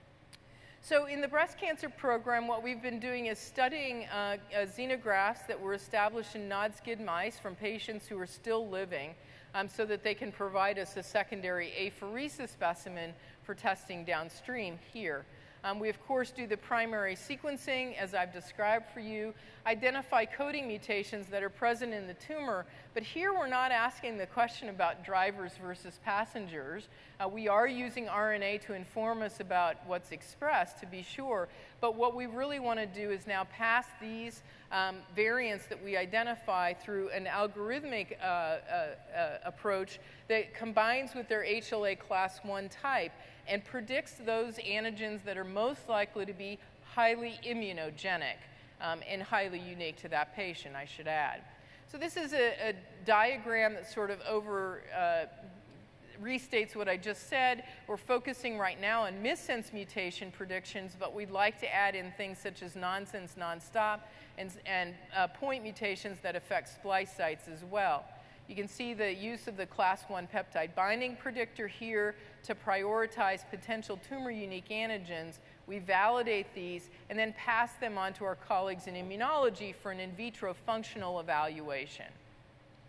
So in the breast cancer program, what we've been doing is studying uh, uh, xenografts that were established in non-skid mice from patients who are still living, um, so that they can provide us a secondary apheresis specimen for testing downstream here. Um, we, of course, do the primary sequencing, as I've described for you, identify coding mutations that are present in the tumor, but here we're not asking the question about drivers versus passengers. Uh, we are using R N A to inform us about what's expressed, to be sure, but what we really want to do is now pass these um, variants that we identify through an algorithmic uh, uh, uh, approach that combines with their H L A class one type and predicts those antigens that are most likely to be highly immunogenic um, and highly unique to that patient, I should add. So this is a, a diagram that sort of over uh, restates what I just said. We're focusing right now on missense mutation predictions, but we'd like to add in things such as nonsense nonstop and, and uh, point mutations that affect splice sites as well. You can see the use of the class one peptide binding predictor here to prioritize potential tumor-unique antigens. We validate these and then pass them on to our colleagues in immunology for an in vitro functional evaluation.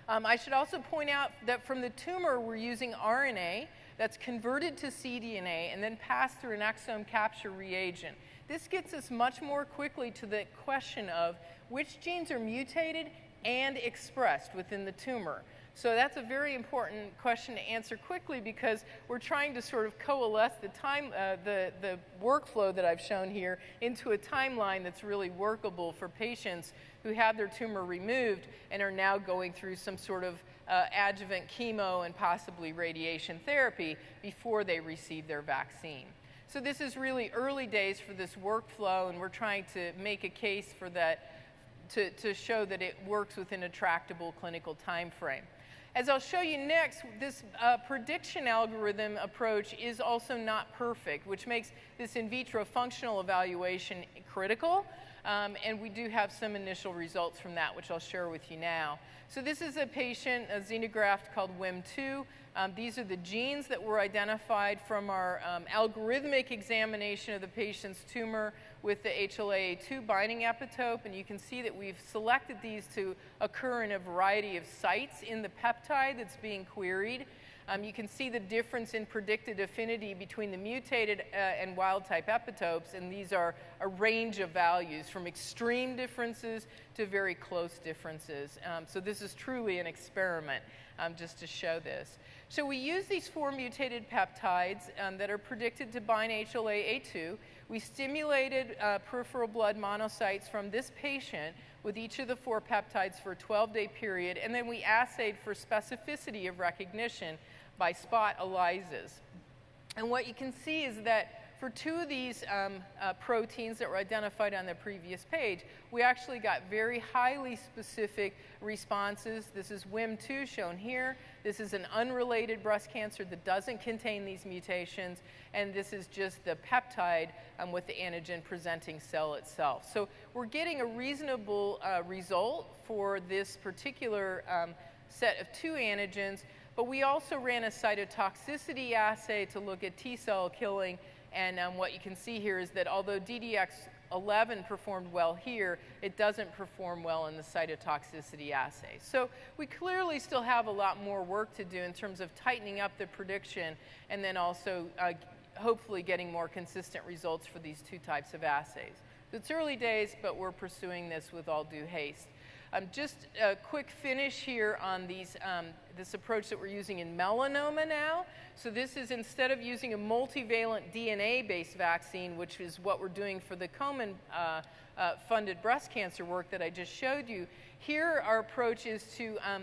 Um, I should also point out that from the tumor, we're using R N A that's converted to cDNA and then passed through an exome capture reagent. This gets us much more quickly to the question of which genes are mutated and expressed within the tumor. So that's a very important question to answer quickly, because we're trying to sort of coalesce the time, uh, the, the workflow that I've shown here into a timeline that's really workable for patients who had their tumor removed and are now going through some sort of uh, adjuvant chemo and possibly radiation therapy before they receive their vaccine. So this is really early days for this workflow, and we're trying to make a case for that to, to show that it works within a tractable clinical time frame. As I'll show you next, this uh, prediction algorithm approach is also not perfect, which makes this in vitro functional evaluation critical. Um, and we do have some initial results from that, which I'll share with you now. So this is a patient, a xenograft called W I M two. Um, these are the genes that were identified from our um, algorithmic examination of the patient's tumor with the H L A A two binding epitope. And you can see that we've selected these to occur in a variety of sites in the peptide that's being queried. Um, you can see the difference in predicted affinity between the mutated uh, and wild-type epitopes, and these are a range of values from extreme differences to very close differences. Um, so this is truly an experiment, um, just to show this. So we use these four mutated peptides um, that are predicted to bind H L A A two. We stimulated uh, peripheral blood monocytes from this patient with each of the four peptides for a twelve-day period, and then we assayed for specificity of recognition by spot ELISAs. And what you can see is that for two of these um, uh, proteins that were identified on the previous page, we actually got very highly specific responses. This is W I M two shown here. This is an unrelated breast cancer that doesn't contain these mutations. And this is just the peptide um, with the antigen-presenting cell itself. So we're getting a reasonable uh, result for this particular um, set of two antigens. But we also ran a cytotoxicity assay to look at T-cell killing. And um, what you can see here is that although D D X eleven performed well here, it doesn't perform well in the cytotoxicity assay. So we clearly still have a lot more work to do in terms of tightening up the prediction, and then also uh, hopefully getting more consistent results for these two types of assays. It's early days, but we're pursuing this with all due haste. Um, just a quick finish here on these, um, this approach that we're using in melanoma now. So this is, instead of using a multivalent D N A-based vaccine, which is what we're doing for the Komen uh, uh, funded breast cancer work that I just showed you, here our approach is to um,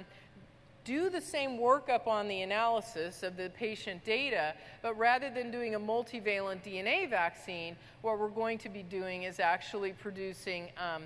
do the same workup on the analysis of the patient data, but rather than doing a multivalent D N A vaccine, what we're going to be doing is actually producing um,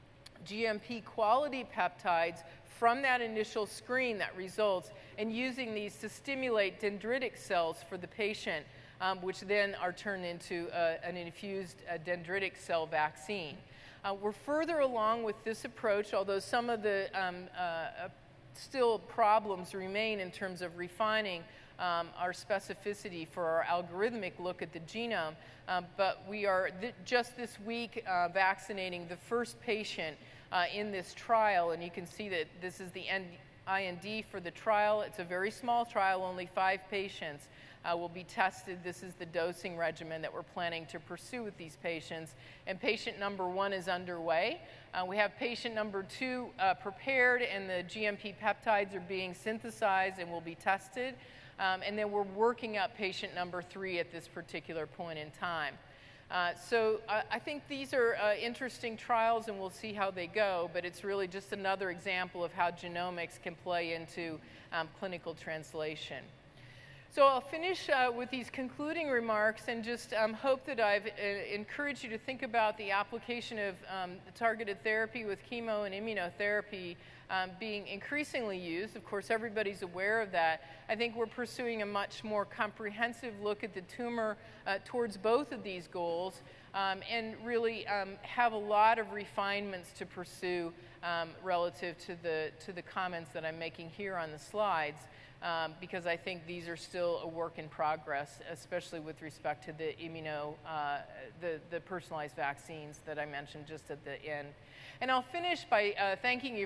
G M P quality peptides from that initial screen that results, and using these to stimulate dendritic cells for the patient, um, which then are turned into uh, an infused uh, dendritic cell vaccine. Uh, we're further along with this approach, although some of the um, uh, still problems remain in terms of refining um, our specificity for our algorithmic look at the genome. Um, but we are th just this week uh, vaccinating the first patient uh, in this trial, and you can see that this is the I N D for the trial. It's a very small trial, only five patients uh, will be tested. This is the dosing regimen that we're planning to pursue with these patients, and patient number one is underway. Uh, we have patient number two uh, prepared, and the G M P peptides are being synthesized and will be tested. Um, and then we're working up patient number three at this particular point in time. Uh, so uh, I think these are uh, interesting trials, and we'll see how they go, but it's really just another example of how genomics can play into um, clinical translation. So I'll finish uh, with these concluding remarks, and just um, hope that I've uh, encouraged you to think about the application of um, targeted therapy with chemo and immunotherapy um, being increasingly used. Of course, everybody's aware of that. I think we're pursuing a much more comprehensive look at the tumor uh, towards both of these goals, um, and really um, have a lot of refinements to pursue um, relative to the, to the comments that I'm making here on the slides. Um, because I think these are still a work in progress, especially with respect to the immuno, uh, the, the personalized vaccines that I mentioned just at the end. And I'll finish by uh, thanking you for your attention.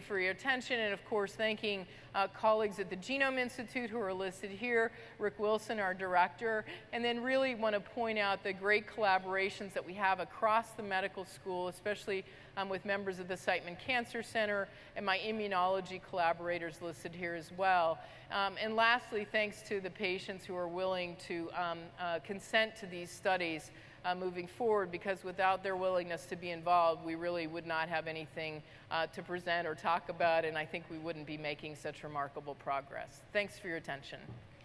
attention, and of course thanking uh, colleagues at the Genome Institute who are listed here, Rick Wilson, our director, and then really want to point out the great collaborations that we have across the medical school, especially um, with members of the Siteman Cancer Center and my immunology collaborators listed here as well. Um, and lastly, thanks to the patients who are willing to um, uh, consent to these studies Uh, moving forward, because without their willingness to be involved, we really would not have anything uh, to present or talk about, and I think we wouldn't be making such remarkable progress. Thanks for your attention.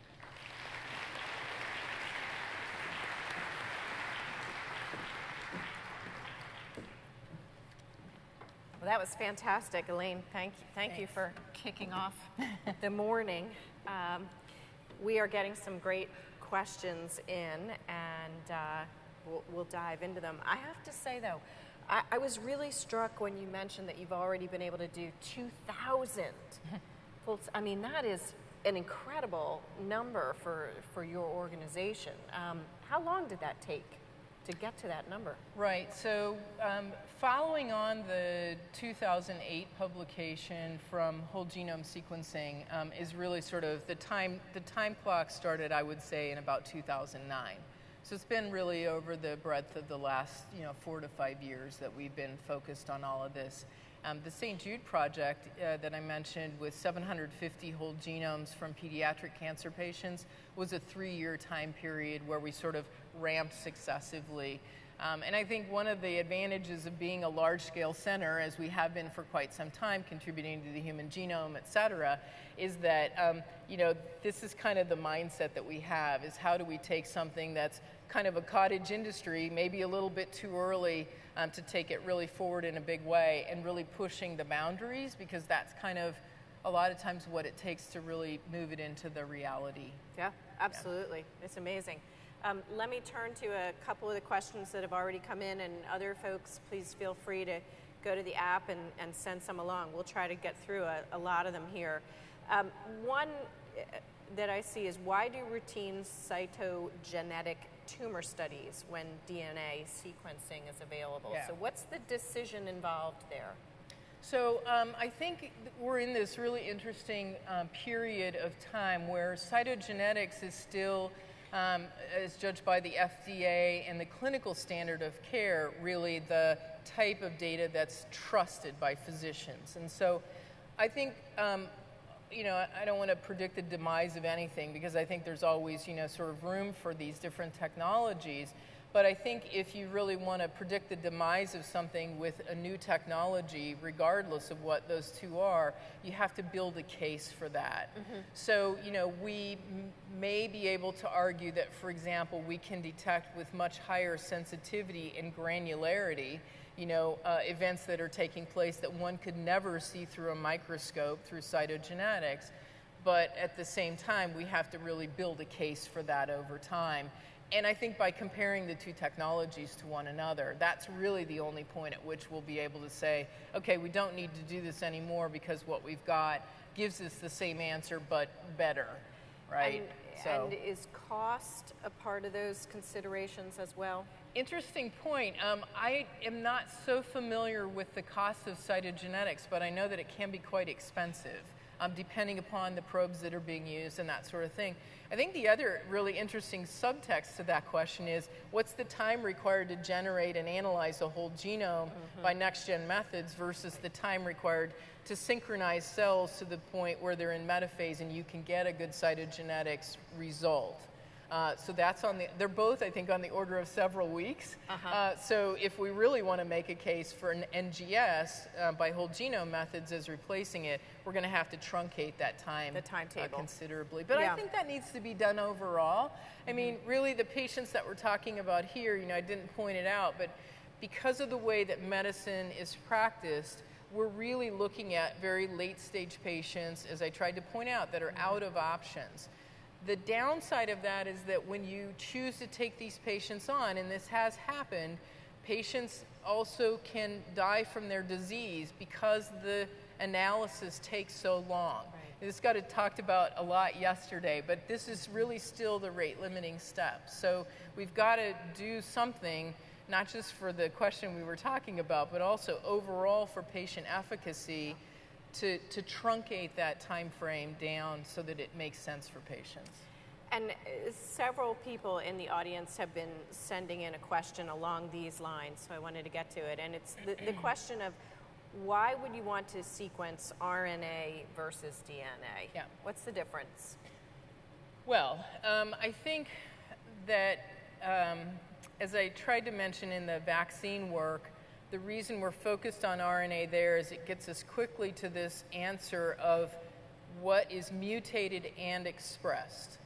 Well, that was fantastic, Elaine. Thank you, thank Thanks. you for kicking off the morning. Um, we are getting some great questions in, and uh, We'll, we'll dive into them. I have to say, though, I, I was really struck when you mentioned that you've already been able to do two thousand. I mean, that is an incredible number for, for your organization. Um, how long did that take to get to that number? Right. So um, following on the two thousand eight publication from whole genome sequencing um, is really sort of the time, the time clock started, I would say, in about two thousand nine. So it's been really over the breadth of the last, you know, four to five years that we've been focused on all of this. Um, the Saint Jude project uh, that I mentioned with seven hundred fifty whole genomes from pediatric cancer patients was a three-year time period where we sort of ramped successively. Um, and I think one of the advantages of being a large-scale center, as we have been for quite some time, contributing to the human genome, et cetera, is that, um, you know, this is kind of the mindset that we have, is how do we take something that's kind of a cottage industry, maybe a little bit too early um, to take it really forward in a big way, and really pushing the boundaries, because that's kind of a lot of times what it takes to really move it into the reality. Yeah, absolutely. Yeah. It's amazing. Um, let me turn to a couple of the questions that have already come in, and other folks, please feel free to go to the app and, and send some along. We'll try to get through a, a lot of them here. Um, one that I see is, why do routine cytogenetic tumor studies when D N A sequencing is available? Yeah. So what's the decision involved there? So um, I think we're in this really interesting um, period of time where cytogenetics is still, um, as judged by the F D A and the clinical standard of care, really the type of data that's trusted by physicians. And so I think um, you know, I don't want to predict the demise of anything, because I think there's always, you know, sort of room for these different technologies. But I think if you really want to predict the demise of something with a new technology, regardless of what those two are, you have to build a case for that. Mm-hmm. So, you know, we m- may be able to argue that, for example, we can detect with much higher sensitivity and granularity, you know, uh, events that are taking place that one could never see through a microscope through cytogenetics. But at the same time, we have to really build a case for that over time. And I think by comparing the two technologies to one another, that's really the only point at which we'll be able to say, okay, we don't need to do this anymore because what we've got gives us the same answer but better, right? And, so. and is cost a part of those considerations as well? Interesting point. Um, I am not so familiar with the cost of cytogenetics, but I know that it can be quite expensive, um, depending upon the probes that are being used and that sort of thing. I think the other really interesting subtext to that question is, what's the time required to generate and analyze a whole genome mm-hmm. by next-gen methods versus the time required to synchronize cells to the point where they're in metaphase and you can get a good cytogenetics result? Uh, so that's on the, they're both, I think, on the order of several weeks. Uh-huh. Uh, so if we really want to make a case for an N G S uh, by whole genome methods as replacing it, we're going to have to truncate that time the timetable uh, considerably. But yeah. I think that needs to be done overall. I mm-hmm. mean, really the patients that we're talking about here, you know, I didn't point it out, but because of the way that medicine is practiced, we're really looking at very late stage patients, as I tried to point out, that are mm-hmm. out of options. The downside of that is that when you choose to take these patients on, and this has happened, patients also can die from their disease because the analysis takes so long. Right. This got talked about a lot yesterday, but this is really still the rate limiting step. So we've got to do something, not just for the question we were talking about, but also overall for patient efficacy, to, to truncate that time frame down so that it makes sense for patients. And uh, several people in the audience have been sending in a question along these lines, so I wanted to get to it. And it's the, the question of, why would you want to sequence R N A versus D N A? Yeah. What's the difference? Well, um, I think that, um, as I tried to mention in the vaccine work, the reason we're focused on R N A there is it gets us quickly to this answer of what is mutated and expressed.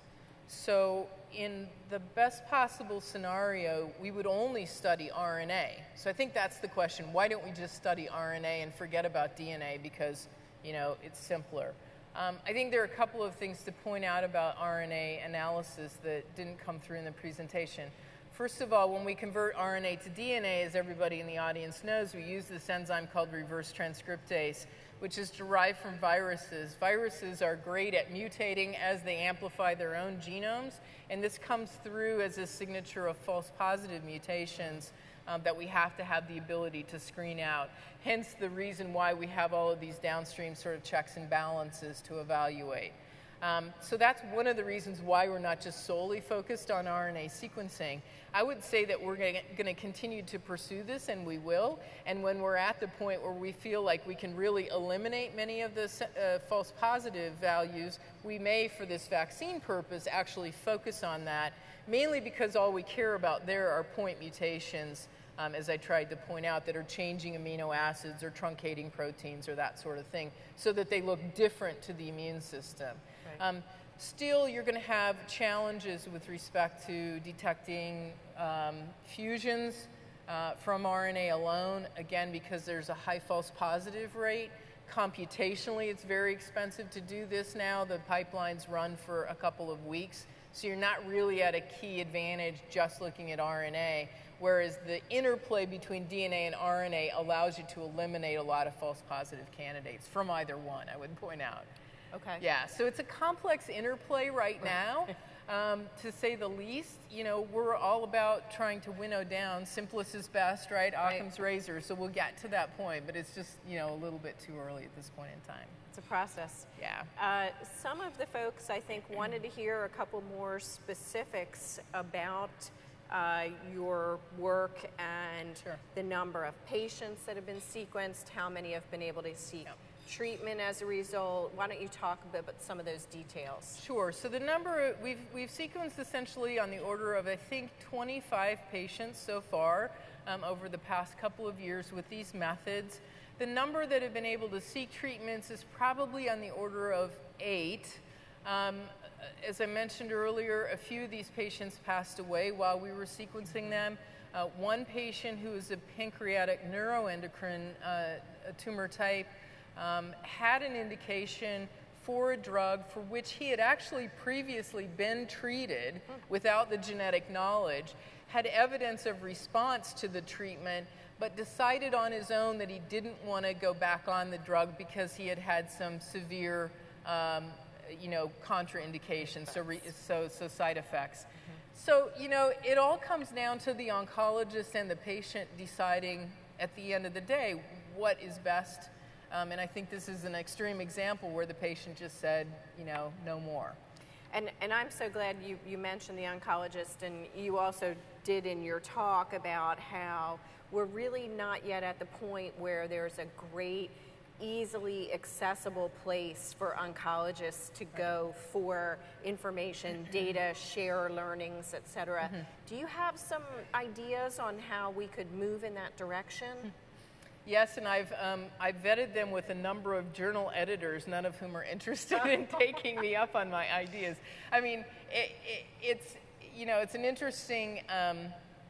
So in the best possible scenario, we would only study R N A. So I think that's the question. Why don't we just study R N A and forget about D N A because, you know, it's simpler? Um, I think there are a couple of things to point out about R N A analysis that didn't come through in the presentation. First of all, when we convert R N A to D N A, as everybody in the audience knows, we use this enzyme called reverse transcriptase, which is derived from viruses. Viruses are great at mutating as they amplify their own genomes, and this comes through as a signature of false positive mutations um, that we have to have the ability to screen out. Hence the reason why we have all of these downstream sort of checks and balances to evaluate. Um, so that's one of the reasons why we're not just solely focused on R N A sequencing. I would say that we're going to continue to pursue this, and we will. And when we're at the point where we feel like we can really eliminate many of the uh, false positive values, we may, for this vaccine purpose, actually focus on that, mainly because all we care about there are point mutations, um, as I tried to point out, that are changing amino acids or truncating proteins or that sort of thing, so that they look different to the immune system. Um, still, you're going to have challenges with respect to detecting um, fusions uh, from R N A alone, again, because there's a high false positive rate. Computationally, it's very expensive to do this now. The pipelines run for a couple of weeks, so you're not really at a key advantage just looking at R N A, whereas the interplay between D N A and R N A allows you to eliminate a lot of false positive candidates from either one, I would point out. Okay. Yeah, so it's a complex interplay right now, um, to say the least. You know, we're all about trying to winnow down. Simplest is best, right? Occam's razor. So we'll get to that point, but it's just, you know, a little bit too early at this point in time. It's a process. Yeah. Uh, some of the folks, I think, wanted to hear a couple more specifics about uh, your work and Sure. the number of patients that have been sequenced, how many have been able to seek Yep. treatment as a result. Why don't you talk a bit about some of those details? Sure. So the number, we've, we've sequenced essentially on the order of, I think, twenty-five patients so far um, over the past couple of years with these methods. The number that have been able to seek treatments is probably on the order of eight. Um, as I mentioned earlier, a few of these patients passed away while we were sequencing them. Uh, one patient who is a pancreatic neuroendocrine uh, tumor type Um, had an indication for a drug for which he had actually previously been treated without the genetic knowledge, had evidence of response to the treatment, but decided on his own that he didn't want to go back on the drug because he had had some severe, um, you know, contraindications, so, re so, so side effects. Mm-hmm. So, you know, it all comes down to the oncologist and the patient deciding at the end of the day what is best. Um, and I think this is an extreme example where the patient just said, you know, no more. And, and I'm so glad you, you mentioned the oncologist, and you also did in your talk about how we're really not yet at the point where there's a great, easily accessible place for oncologists to go for information, data, share learnings, et cetera. Mm-hmm. Do you have some ideas on how we could move in that direction? Mm-hmm. Yes, and I've, um, I've vetted them with a number of journal editors, none of whom are interested in taking me up on my ideas. I mean, it, it, it's, you know, it's an interesting um,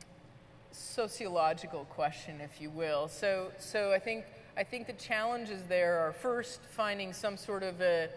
sociological question, if you will. So, so I think, I think the challenges there are first finding some sort of a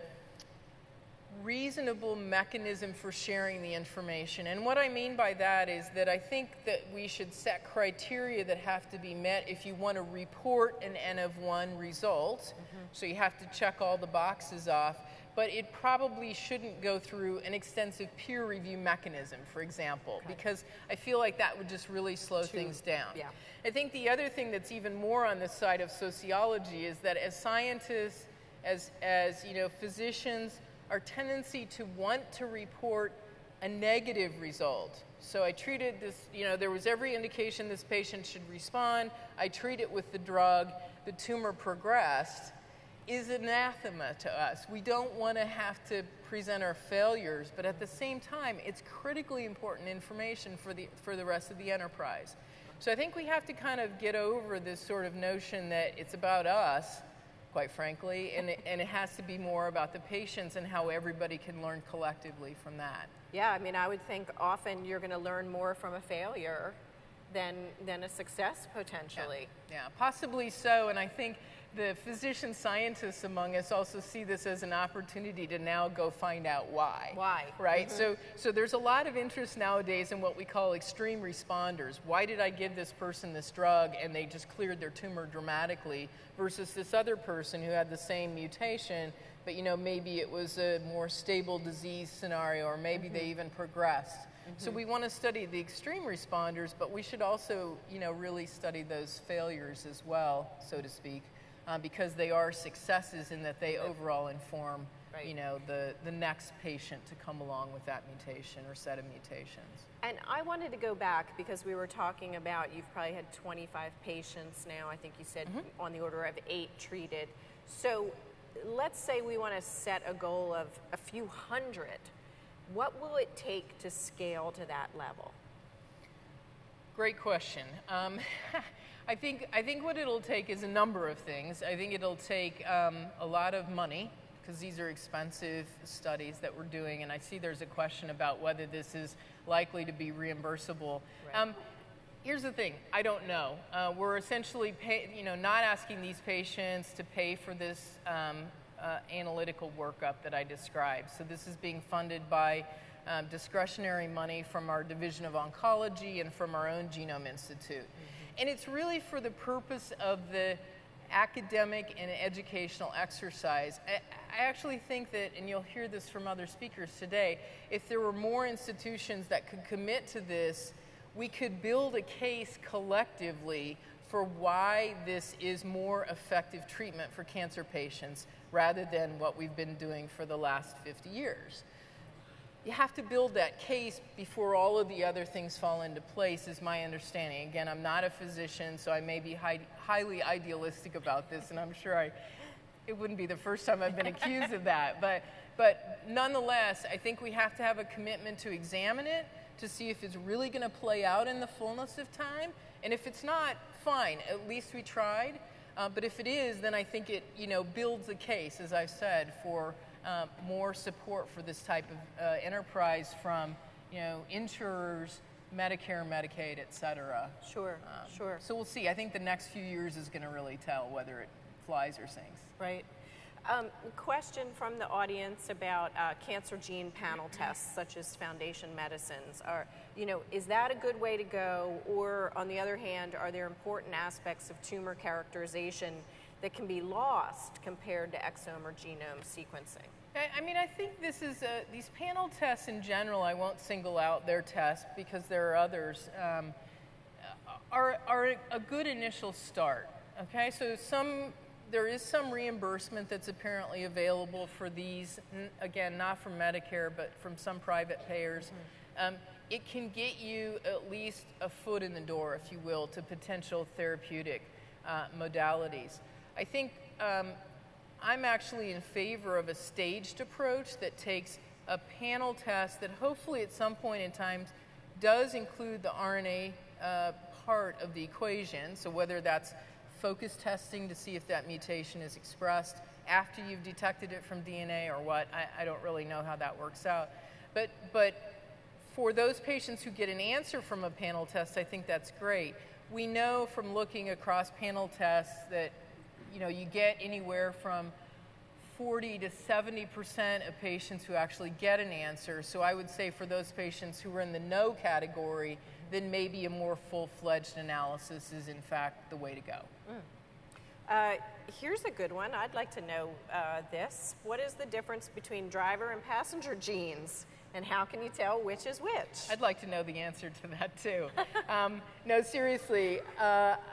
reasonable mechanism for sharing the information. And what I mean by that is that I think that we should set criteria that have to be met if you want to report an N of one result. Mm-hmm. So you have to check all the boxes off, but it probably shouldn't go through an extensive peer review mechanism, for example, okay. because I feel like that would just really slow Too, things down. Yeah. I think the other thing that's even more on the side of sociology is that as scientists as, as you know, physicians, our tendency to want to report a negative result. So I treated this, you know, there was every indication this patient should respond. I treat it with the drug. The tumor progressed, is anathema to us. We don't want to have to present our failures, but at the same time, it's critically important information for the, for the rest of the enterprise. So I think we have to kind of get over this sort of notion that it's about us, quite frankly, and it, and it has to be more about the patients and how everybody can learn collectively from that. Yeah, I mean, I would think often you're going to learn more from a failure than, than a success, potentially. Yeah. yeah, possibly so, and I think the physician scientists among us also see this as an opportunity to now go find out why. Why. Right? Mm-hmm. So, so there's a lot of interest nowadays in what we call extreme responders. Why did I give this person this drug and they just cleared their tumor dramatically versus this other person who had the same mutation, but you know, maybe it was a more stable disease scenario, or maybe mm-hmm. they even progressed. Mm-hmm. So we want to study the extreme responders, but we should also, you know, really study those failures as well, so to speak. Uh, because they are successes in that they overall inform, right. you know, the, the next patient to come along with that mutation or set of mutations. And I wanted to go back because we were talking about, you've probably had twenty-five patients now, I think you said mm-hmm. on the order of eight treated. So let's say we want to set a goal of a few hundred. What will it take to scale to that level? Great question. Um, I think, I think what it'll take is a number of things. I think it'll take um, a lot of money, because these are expensive studies that we're doing, and I see there's a question about whether this is likely to be reimbursable. Right. Um, here's the thing, I don't know. Uh, we're essentially pay, you know, not asking these patients to pay for this um, uh, analytical workup that I described. So this is being funded by um, discretionary money from our Division of Oncology and from our own Genome Institute. Mm-hmm. And it's really for the purpose of the academic and educational exercise. I, I actually think that, and you'll hear this from other speakers today, if there were more institutions that could commit to this, we could build a case collectively for why this is more effective treatment for cancer patients rather than what we've been doing for the last fifty years. You have to build that case before all of the other things fall into place, is my understanding. Again, I'm not a physician, so I may be high, highly idealistic about this, and I'm sure I, it wouldn't be the first time I've been accused of that. But, but nonetheless, I think we have to have a commitment to examine it, to see if it's really going to play out in the fullness of time. And if it's not, fine, at least we tried. Uh, but if it is, then I think it, you know, builds a case, as I've said, for Um, more support for this type of uh, enterprise from, you know, insurers, Medicare, Medicaid, et cetera. Sure, um, sure. So we'll see. I think the next few years is going to really tell whether it flies or sinks. Right. Um, question from the audience about uh, cancer gene panel tests, such as Foundation Medicine's. Are, you know, is that a good way to go? Or, on the other hand, are there important aspects of tumor characterization that can be lost compared to exome or genome sequencing? I, I mean, I think this is a, these panel tests in general, I won't single out their test because there are others, um, are, are a good initial start. Okay, so some, there is some reimbursement that's apparently available for these, again, not from Medicare, but from some private payers. Mm-hmm. um, it can get you at least a foot in the door, if you will, to potential therapeutic uh, modalities. I think um, I'm actually in favor of a staged approach that takes a panel test that hopefully at some point in time does include the R N A uh, part of the equation. So whether that's focus testing to see if that mutation is expressed after you've detected it from D N A or what, I, I don't really know how that works out. But, but for those patients who get an answer from a panel test, I think that's great. We know from looking across panel tests that you know, you get anywhere from forty to seventy percent of patients who actually get an answer. So I would say for those patients who are in the no category, then maybe a more full-fledged analysis is in fact the way to go. Mm. Uh, here's a good one. I'd like to know uh, this. What is the difference between driver and passenger genes? And how can you tell which is which? I'd like to know the answer to that too. um, no, seriously. Uh,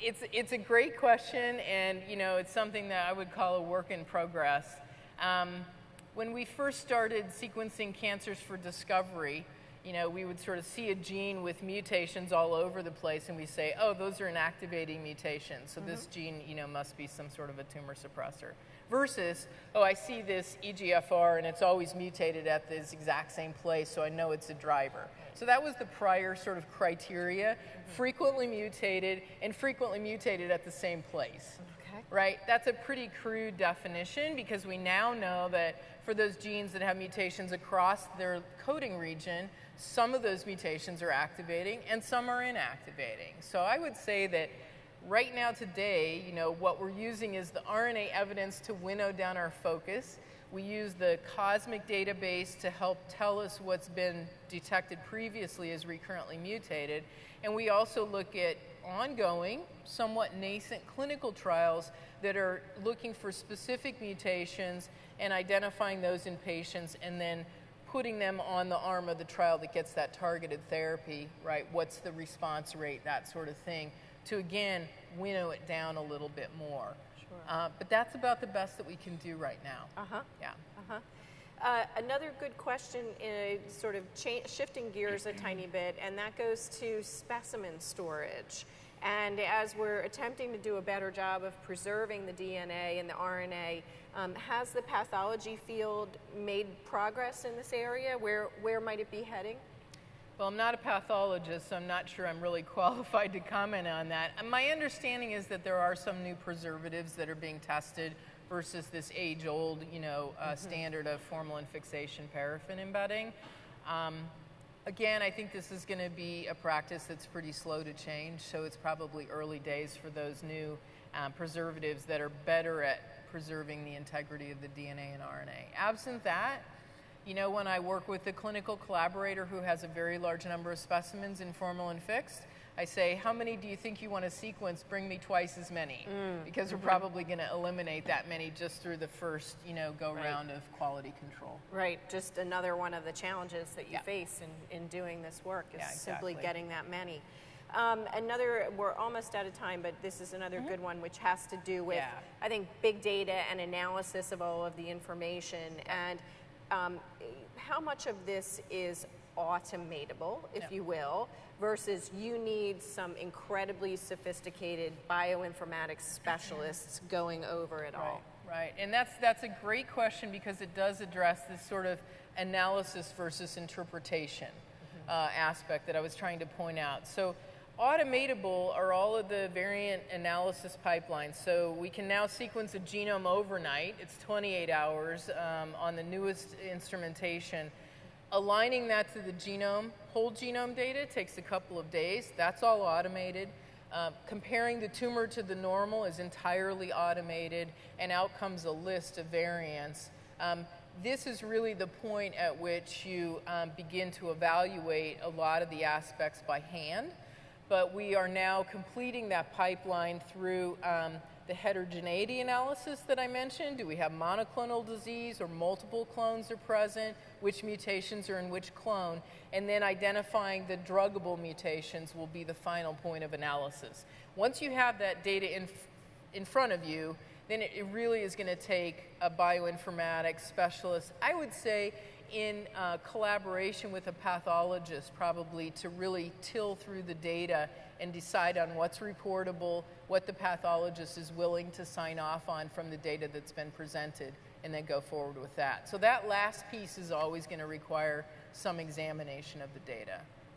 it's, it's a great question, and you know, it's something that I would call a work in progress. Um, when we first started sequencing cancers for discovery, you know, we would sort of see a gene with mutations all over the place, and we say, oh, those are inactivating mutations, so mm-hmm. this gene, you know, must be some sort of a tumor suppressor. Versus, oh, I see this E G F R, and it's always mutated at this exact same place, so I know it's a driver. So that was the prior sort of criteria, mm-hmm. frequently mutated, and frequently mutated at the same place. Okay. Right? That's a pretty crude definition, because we now know that for those genes that have mutations across their coding region, some of those mutations are activating and some are inactivating. So I would say that right now today, you know, what we're using is the R N A evidence to winnow down our focus. We use the COSMIC database to help tell us what's been detected previously as recurrently mutated. And we also look at ongoing, somewhat nascent clinical trials that are looking for specific mutations and identifying those in patients, and then putting them on the arm of the trial that gets that targeted therapy, right? What's the response rate, that sort of thing, to again winnow it down a little bit more. Sure. Uh, but that's about the best that we can do right now. Uh-huh. Yeah. Uh-huh. Uh, another good question, in sort of cha- shifting gears a tiny bit, and that goes to specimen storage. And as we're attempting to do a better job of preserving the D N A and the R N A, um, has the pathology field made progress in this area? Where, where might it be heading? Well, I'm not a pathologist, so I'm not sure I'm really qualified to comment on that. My understanding is that there are some new preservatives that are being tested versus this age-old, you know, uh, mm-hmm. standard of formalin fixation paraffin embedding. Um, again, I think this is going to be a practice that's pretty slow to change, so it's probably early days for those new um, preservatives that are better at preserving the integrity of the D N A and R N A. Absent that, you know, when I work with a clinical collaborator who has a very large number of specimens in formalin fixed, I say, how many do you think you want to sequence? Bring me twice as many, mm. because mm-hmm. we're probably going to eliminate that many just through the first, you know, go right. round of quality control. Right, just another one of the challenges that you yeah. face in, in doing this work is yeah, exactly. simply getting that many. Um, another, we're almost out of time, but this is another mm-hmm. good one, which has to do with, yeah. I think, big data and analysis of all of the information, and um, how much of this is automatable, if yeah. you will, versus you need some incredibly sophisticated bioinformatics specialists going over it right, all. Right, and that's, that's a great question, because it does address this sort of analysis versus interpretation mm-hmm. uh, aspect that I was trying to point out. So automatable are all of the variant analysis pipelines. So we can now sequence a genome overnight. It's twenty-eight hours um, on the newest instrumentation. Aligning that to the genome, whole genome data takes a couple of days. That's all automated. Uh, comparing the tumor to the normal is entirely automated, and out comes a list of variants. Um, this is really the point at which you um, begin to evaluate a lot of the aspects by hand, but we are now completing that pipeline through um, the heterogeneity analysis that I mentioned. Do we have monoclonal disease, or multiple clones are present? Which mutations are in which clone? And then identifying the druggable mutations will be the final point of analysis. Once you have that data in, in front of you, then it, it really is going to take a bioinformatics specialist, I would say, in uh, collaboration with a pathologist, probably, to really till through the data and decide on what's reportable, what the pathologist is willing to sign off on from the data that's been presented, and then go forward with that. So that last piece is always going to require some examination of the data.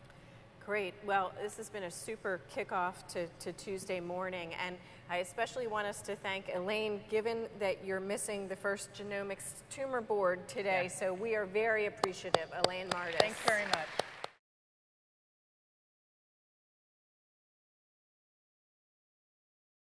Great. Well, this has been a super kickoff to, to Tuesday morning, and I especially want us to thank Elaine, given that you're missing the first genomics tumor board today, yeah. so we are very appreciative. Elaine Mardis. Thanks very much.